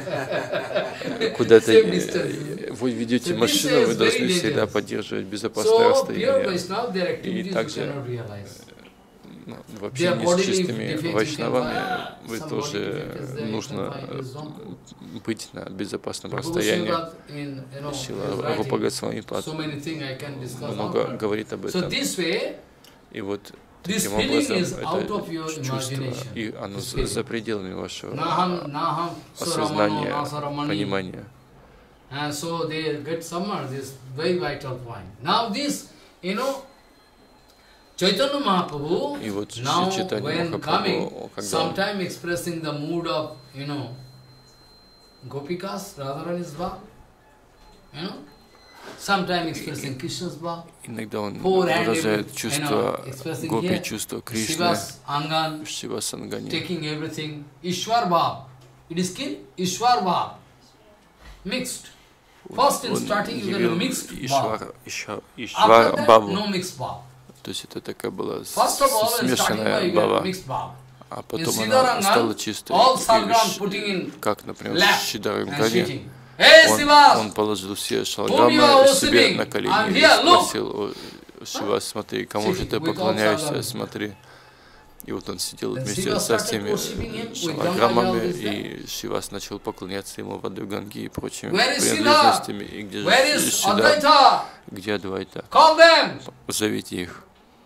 куда-то Safe э, distance. вы ведете So машину, this вы is должны very всегда dangerous. поддерживать безопасное so pure расстояние. Vaishnava, their activities you также cannot realize. Ну, в Their общении с bodily чистыми defects you can вайшнавами find. вы Some тоже bodily defects there you can нужно find is wrong. быть на безопасном Prabhu расстоянии. Srivastava in, you know, Шрила his writing, Рупа Госвами Пад so many things I can discuss много on. говорит об So этом. this way, И вот Таким образом, это чувство, и оно за пределами вашего осознания, понимания. And so they get submerged, this very vital point. Now this, you know, Chaitanya Mahaprabhu, И вот now Чайтанья when Махапрабху, coming, когда sometime expressing the mood of, you know, Gopikas, Radharani's bhav, you know, sometime expressing Krishna's bhav. иногда он выражает чувство гопи, чувство Кришны, Шива Сангани. Taking everything, Ishwar bhav. It is called Ishwar bhav, mixed. First in starting you get a mixed bhav. After that, no mixed bhav. То есть это такая была смешанная бава, а потом она стала чистой. Как, например, Шидарангари, он, он положил все шалграммы себе на колени и спросил: Шива, смотри, кому же ты поклоняешься, смотри. И вот он сидел вместе со всеми шалограммами, и Шивас начал поклоняться ему в Аду Ганги и прочими принадлежностями. И где же Шида? Где Адвайта? Зовите их.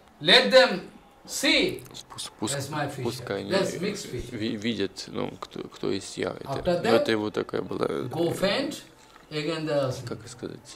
Пускай они видят, ну, кто, кто есть я. Это, но это его такая была, как сказать,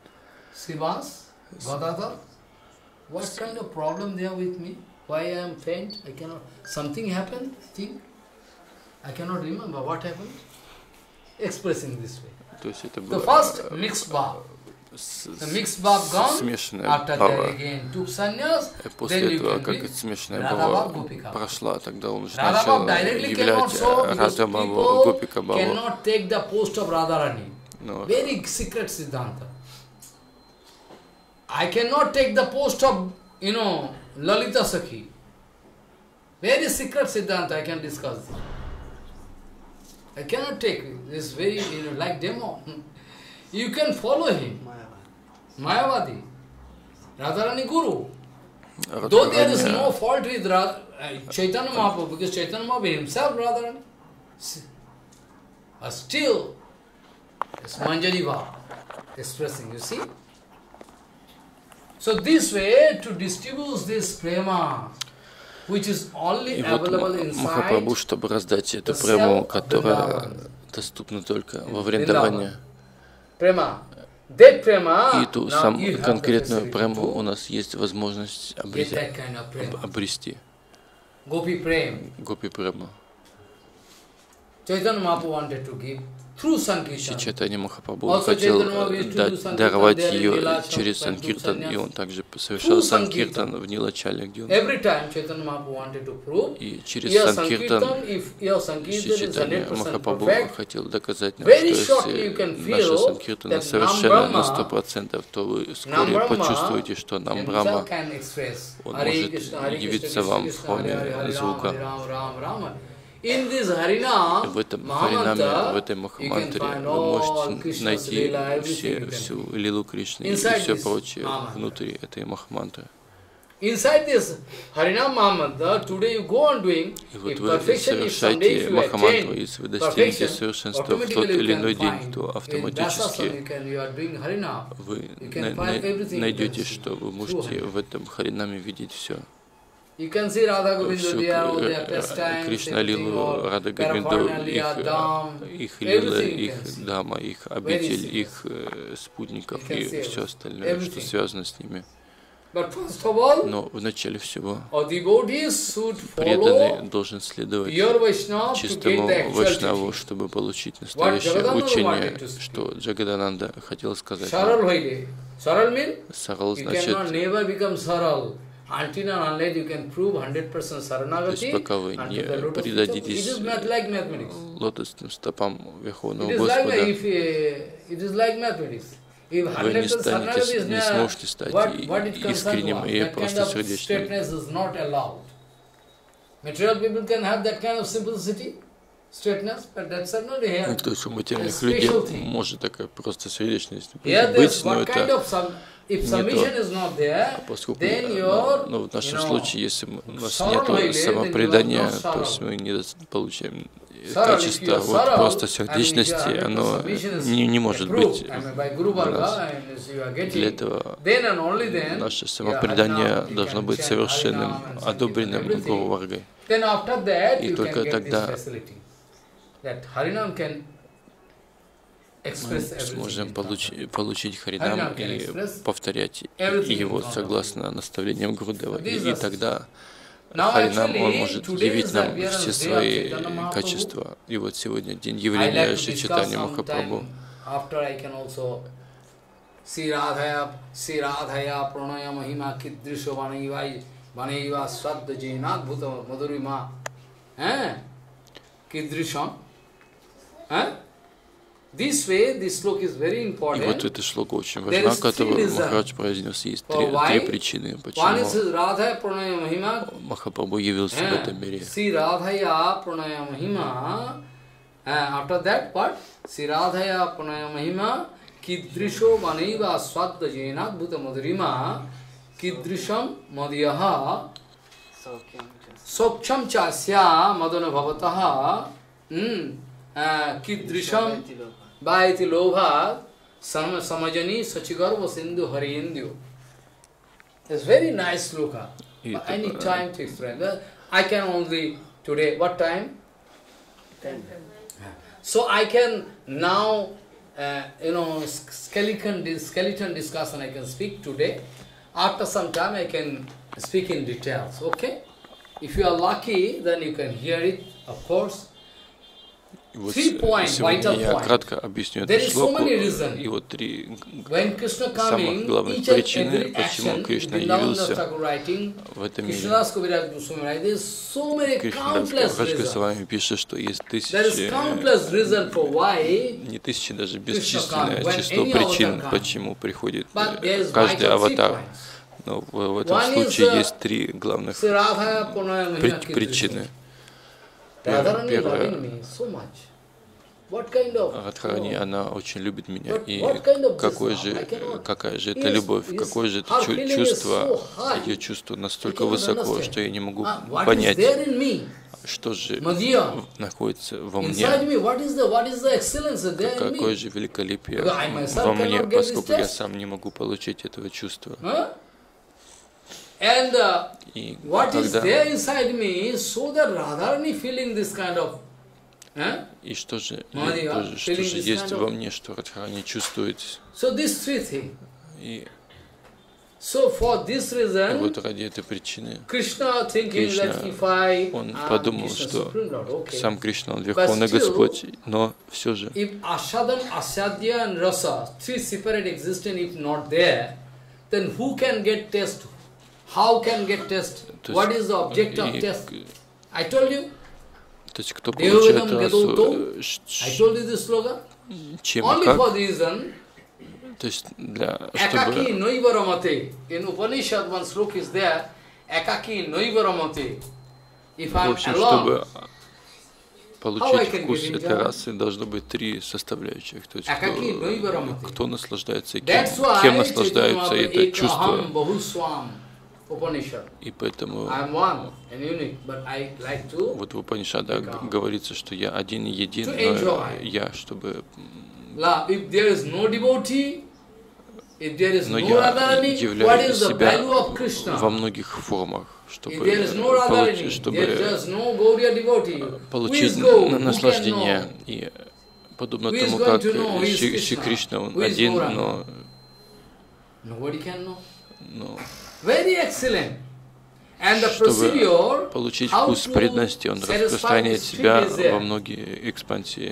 What kind of problem they are with me? Why I am faint? I cannot. Something happened. Think. I cannot remember what happened. Expressing this way. The first mixed bhav. The mixed bhav gone. After that again took sannyas. После этого, как эта смешанная бава прошла, тогда он уже начал являть Радха Бхаву, Гопика Бхаву. Cannot take the post of Radharani. Very secret Siddhanta. I cannot take the post of, you know, Lalita Sakhi. Very secret Siddhanta I can discuss. I cannot take this very, you know, like demo. You can follow him. Mayavadi. Radharani Guru. Though there is no fault with Radha, uh, Chaitanya Mahaprabhu, because Chaitanya Mahaprabhu himself Radharani. But still, it's Manjari Bhava expressing, you see? So this way, to distribute this prema, which is only available inside, Махапрабху, чтобы раздать эту прему, которая доступна только во Вриндаване, и ту самую конкретную прему у нас есть возможность обрести. Гопи прему. Chaitanya Mahaprabhu wanted to give through Sankirtan. Чайтанья Махапрабху хотел дать, даровать ее через Санкиртан, и он также совершал Санкиртан в Нилачале, где он. И через Санкиртан Чайтанья Махапрабху хотел доказать нам, что если наша Санкиртана совершенно на сто процентов, то вы вскоре почувствуете, что нам Брахма, он может явиться вам в форме звука. В этом Харинаме, в этой Махамантре вы можете найти все, всю лилу Кришны и все прочее внутри этой Махамантры. И вот вы совершаете Махамантру, если вы достигнете совершенства в тот или иной день, то автоматически вы найдете, что вы можете в этом Харинаме видеть все. You can see Radha Govinda, they are all their pastimes, Кришна Лилу, Рада Говинду, их Лила, их Дама, их обитель, их спутников и все остальное, что связано с ними. Но в начале всего преданный должен следовать чистому Вайшнаву, чтобы получить настоящее учение, что Джагадананда хотел сказать. Сарал значит, то есть пока вы не предадитесь лотосным стопам Верховного Господа, вы не станете, не сможете стать искренним и просто сердечным. То есть у материальных людей может такая просто сердечность быть, но это не то. Поскольку ну, в нашем случае, если у нас нет самопредания, то есть мы не получаем качество вот просто сердечности, оно не, не может быть в нас. Для этого наше самопредание должно быть совершенным, одобренным Гуру Варгой. И только тогда мы сможем получить, получить Харинам и повторять его согласно наставлениям Гурудева. И, и тогда Харинам, он может явить нам все свои качества. И вот сегодня день явления Шри Чайтанья Махапрабху. This way, this sloka is very important. И вот эта шлока очень важна, которую Махарадж произнес. Есть три, три причины, почему Махапрабху явился в этом мире. After that part, Siradhaya Pranaya Mahima Kidrisho Vanaiva Swadda Jainat Bhuta Madhurima Kidrisham Madhyaha Sokcham Chasya Madana Bhavataha Kidrisham Bhaiti Lobha Samajani Sachigarva Sindhu Harindyu. It's very nice sloka. Any time to explain. I can only today, what time? ten. So I can now, uh, you know, skeleton, skeleton discussion I can speak today. After some time I can speak in details, okay? If you are lucky, then you can hear it, of course. Вот сегодня я кратко объясню эту шлоку, и вот три самых главных причины, почему Кришна явился в этом мире. Кришна Радж с вами пишет, что есть тысячи, не тысячи, даже бесчисленное число причин, почему приходит каждый аватар. Но в, в этом случае есть три главных причины. Первое, Радхарани, она очень любит меня, и какой же, какая же это любовь, какое же это чувство, ее чувство настолько высоко, что я не могу понять, что же находится во мне, какое же великолепие во мне, поскольку я сам не могу получить этого чувства. And uh, what is there inside me, so that Radharani feeling this kind of, eh? И что же, тоже, что же есть во мне, что Радхарани чувствует. So these three things. И so for this reason, вот ради этой причины Krishna, Кришна, он подумал, что сам Кришна, он Верховный Господь, но все же, if Asadan, Asadya and Rasa, three separate existence, if not there, then who can get taste? How can get test? What is the object of test? I told you. То есть кто получает расу, I told you this slogan. Чем и Only как? for the reason. То есть для Ekaki чтобы noivaramate. In Upanishad one sloka is there. Ekaki noivaramate. If I в am общем, alone, чтобы получить вкус этой расы, должно быть три составляющих. То есть кто, кто наслаждается и кем, кем наслаждаются, и это чувство. И поэтому вот в Упанишадах говорится, что я один и един, но я, чтобы... Но я являю себя во многих формах, чтобы получить, чтобы получить наслаждение. И подобно тому, как Шри Кришна, он один, но... но чтобы получить вкус преданности, он распространяет себя во многие экспансии.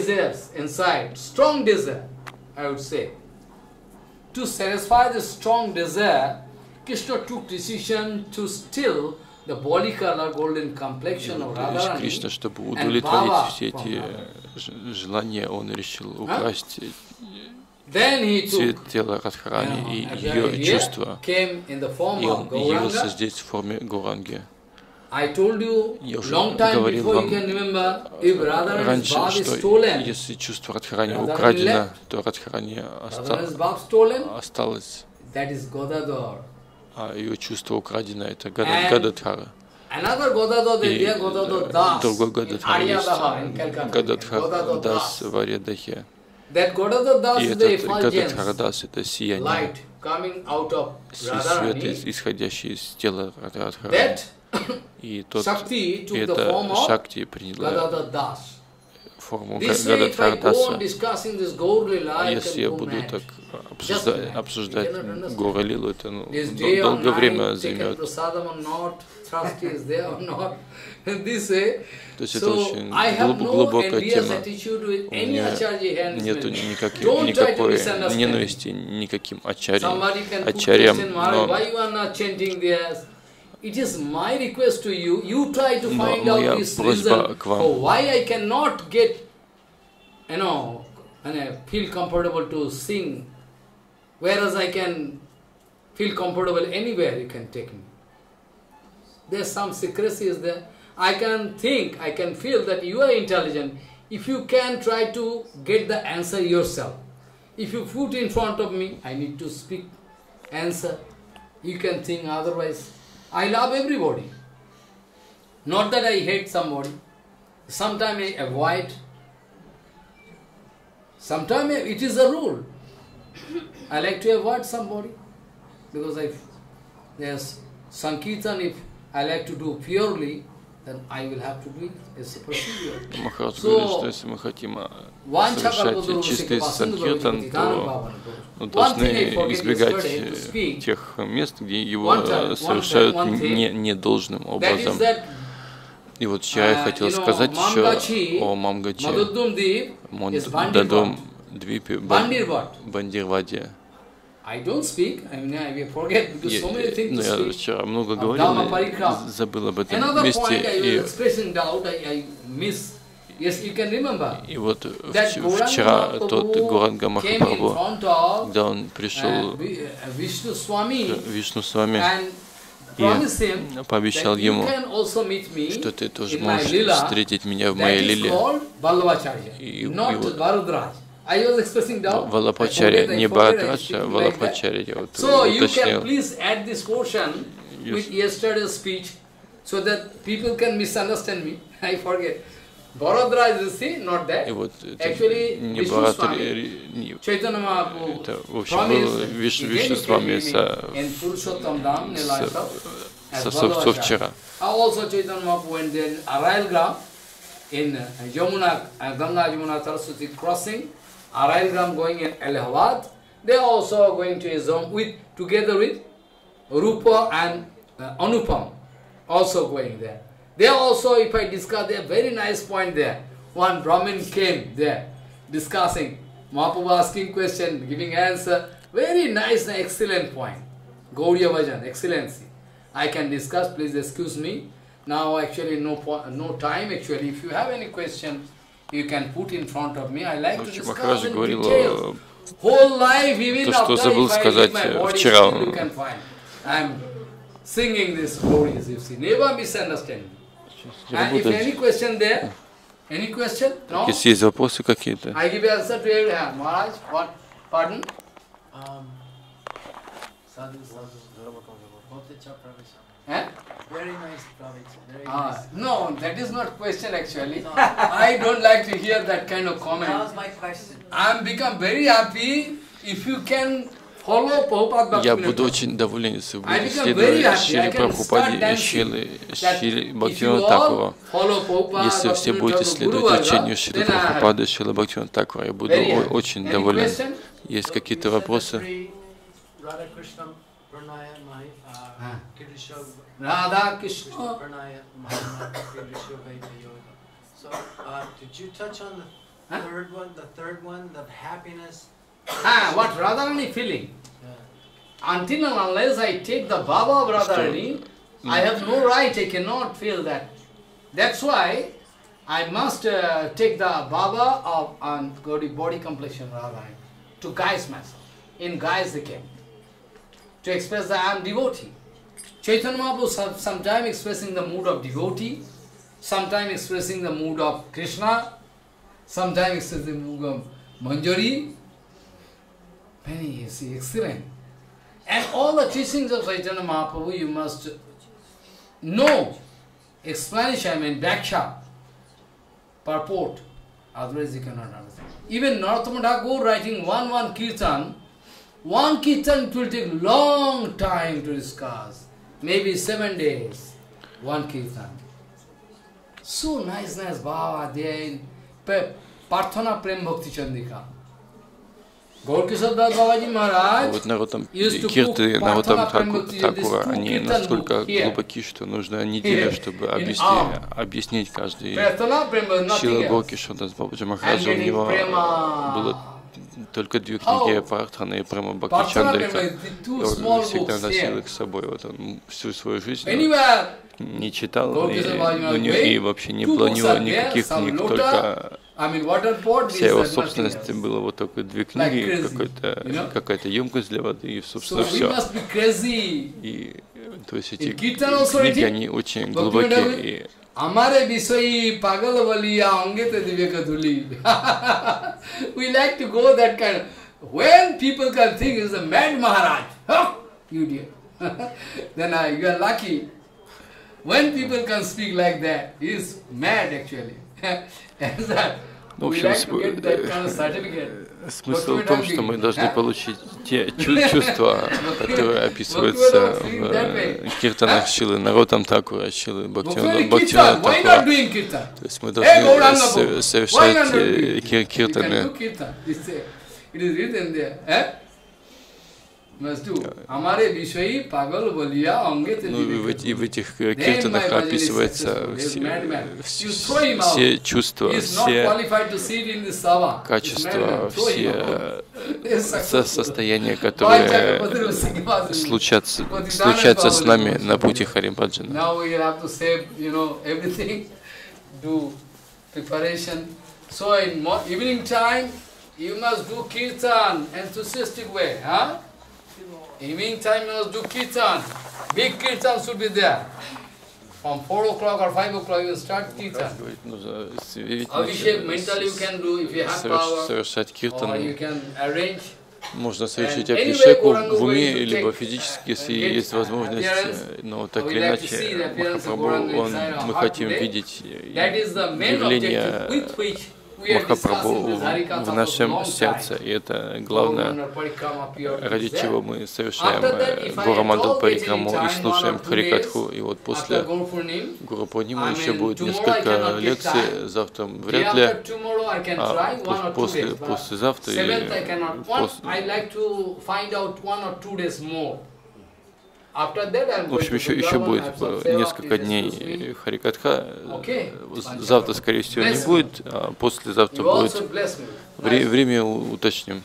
To satisfy the strong desire, Krishna took decision to still the body color, golden complexion of Radharani. Кришна, чтобы удовлетворить все эти желания, он решил украсть цвет тела Радхарани и ее чувства. И он явился здесь в форме Гауранги. Я уже говорил вам раньше, что если чувство Радхарани украдено, то Радхарани осталось, а ее чувство украдено — это Гададхара. Another Godadad is И there, Godadad Das. другой Гададхар есть, Гададхар Дас в Ариадахе. That Godadad Das И is the этот Гададхар effulgence, Дас — это сияние, light coming out of свет, Radharani. исходящий из тела Радхарани. That И тот, Shakti took и the эта form of Шакти приняла Gadadhar Das. форму This way, if I Гададхар go on Даса. discussing this Gaur Lila, I Если can я go буду mad. так Just обсуждать, mad. обсуждать You cannot understand. Гора Лилу, это ну, This дол- day or долгое время night, taken займет. prasadam or not, trust is there or not. This way, То есть это so очень I have глуб- no глубокая envious тема. attitude with У any меня acharya here in нету this никаких, Don't try to никакой misunderstand. ненависти никаким ачарьям, Somebody can put ачарьям, question mark, why но, you are not chanting theirs? It is my request to you, you try to но find моя out this просьба reason к for вам. why I cannot get, you know, and I feel comfortable to sing, whereas I can feel comfortable anywhere you can take me. There's some secrecy is there. I can think, I can feel that you are intelligent. If you can try to get the answer yourself. If you put in front of me, I need to speak, answer. You can think otherwise. I love everybody. Not that I hate somebody. Sometimes I avoid. Sometimes it is a rule. I like to avoid somebody. Because if there's Sankirtan, if I like to do purely, then I will have to do it. It's a procedure. Махарадж говорит, что если мы хотим совершать чистый санкиртан, то ну, должны избегать тех мест, где его совершают не, недолжным образом. И вот вчера я хотел сказать еще о Мамгачи, Мандадум Двипе, Бандирваде. I don't speak, I mean, I forget because so many things to speak. Я вчера много говорил, забыл об этом месте. И, и вот вчера тот Гуранга Махапрабху, когда он пришел к Вишну Свами и пообещал ему, что ты тоже можешь встретить меня в моей лиле. И, и вот Валабхачари, не Бхарадрадж, а Валабхачари, я вот уточнил. И вот это не Бхарадрадж, это, в общем, был Вишну Свами со вчера. In Yamuna, Ganga Yamuna Saraswati crossing, Arailgram going in Allahabad, they are also going to Izom with together with Rupa and uh, Anupam, also going there. They are also, if I discuss, they are very nice point there. One Brahmin came there, discussing, Mahaprabhu asking question, giving answer, very nice and excellent point. Gaudiya Bhajan, excellency. I can discuss, please excuse me. Now actually no no time actually. If you have any question, you can put in front of me. I like to discuss in detail. Whole life, even after if I read my body, still you can find. I am singing these stories, you see. Never misunderstand me. And if any question there, any question? No? Если есть вопросы какие-то. I give answer to every hand. Maharaj, what? Pardon? Um, sadhu, sadhu, eh? Very nice, Pravit. Very ah, nice. No, that is not question actually. No. I don't like to hear that kind of comment. That was my question. I am become very happy if you can follow Prabhupada. Я буду очень доволен, если вы будете следовать Шри Прабхупаде и Шри Бхактивинода Тхакура. Если все будете следовать учению Шри Прабхупады и Шри Бхактивинода Тхакура, я буду очень доволен. Есть какие-то вопросы? Radha Krishna. So, uh, did you touch on the huh? third one? The third one, the happiness. Ah, what Radharani feeling? Yeah. Until and unless I take the Baba of Radharani, I have no right. I cannot feel that. That's why I must uh, take the Baba of and go to body complexion Radharani to guise myself. In guise they came to express that I am devotee. Chaitanya Mahaprabhu sometimes expressing the mood of devotee, sometimes expressing the mood of Krishna, sometimes expressing the mood of Manjari. Many, you see, excellent. And all the teachings of Chaitanya Mahaprabhu you must know explanation, I mean, Bhyaksha, purport, otherwise you cannot understand. Even Narottama Thakur writing one one kirtan, one kirtan it will take long time to discuss, maybe seven days, one kirtan. So nice, nice Baba, they are in Parthana Prem Bhakti Chandika. Вот Нароттам Кирты, Нароттам Тхакура, они настолько глубоки, что нужна неделя, чтобы объяснить, объяснить каждый. Шила Горкишода Бабаджи Махараджа, у него было только две книги Парthana и Према Бхакти Чандриха. Он всегда носил их с собой. Вот он всю свою жизнь не читал, и, ну, и вообще не было у него никаких книг, только вся его собственность была вот только две книги, какая-то какая-то емкость для воды, и, собственно, все. И, то есть эти книги, они очень глубокие. И Amare Biswai Pagal Valiya Angete Divekaduli. We like to go that kind of. When people can think is a mad Maharaj, oh, you dear. Then I, you are lucky. When people can speak like that, he is mad actually. And that, we like to get that kind of certificate. Смысл в том, что мы должны получить те чувства, которые описываются в киртанах Шилы Нароттам Тхакура, Шилы Бхактивинода Тхакура. То есть мы должны совершать киртаны. Ну, и в этих киртанах описывается все, все чувства, все качества, все состояния, которые случатся, случатся с нами на пути Харибаджана. Evening time you must do kirtan. Big kirtan should be there. From four o'clock or five o'clock you start kirtan. Abhishek mentally you can do if you have power, or you can arrange. Можно совершить абхишеку в уме, либо физически, если есть возможность, но так или иначе Махапрабху, он, мы хотим видеть явление Махапрабху в нашем сердце, и это главное, ради чего мы совершаем Гора-мандал Парикраму и слушаем Харикатху. И вот после Гуру Пурнимы еще будет несколько лекций, завтра вряд ли, а после, послезавтра или после... В общем, еще, еще будет несколько дней Харикатха. Завтра, скорее всего, не будет, а послезавтра будет. Вре время уточним.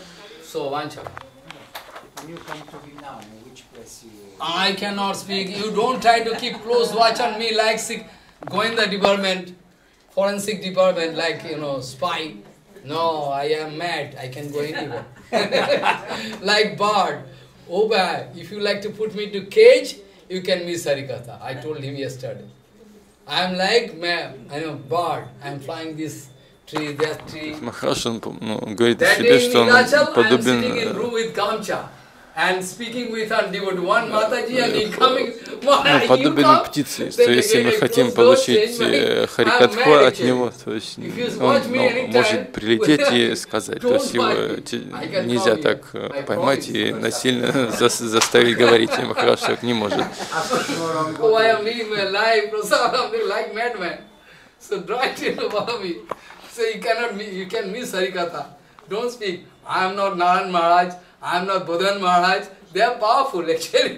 I cannot speak. You don't try to keep close watch on me like Goenka department, forensic department, like, you know, spy. No, I am mad. I can go anywhere. Like bird. Oh, bad. If you like to put me to cage, you can miss Harikatha. I told him yesterday. I am like, I know, bird. I am flying this tree, that tree. Махараш, он говорит о себе, что он подобен... And speaking with her devotee, one Mataji and he coming, Maharaj, подобен птице, что если мы хотим получить Харикатху от него, то есть он ну, может прилететь и сказать, то есть его нельзя так поймать и насильно за, заставить говорить, и Махараш так не может. Oh, I am living my life, Prasad, like madman. So draw it into Bhavavi. So you cannot, you can miss Harikatha. Don't speak. I am not Narayan Maharaj. I am not Bodhan Maharaj. They are powerful actually.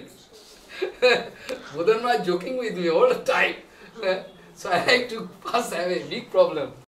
Bodhan Maharaj joking with me all the time. So I like to pass away, big problem.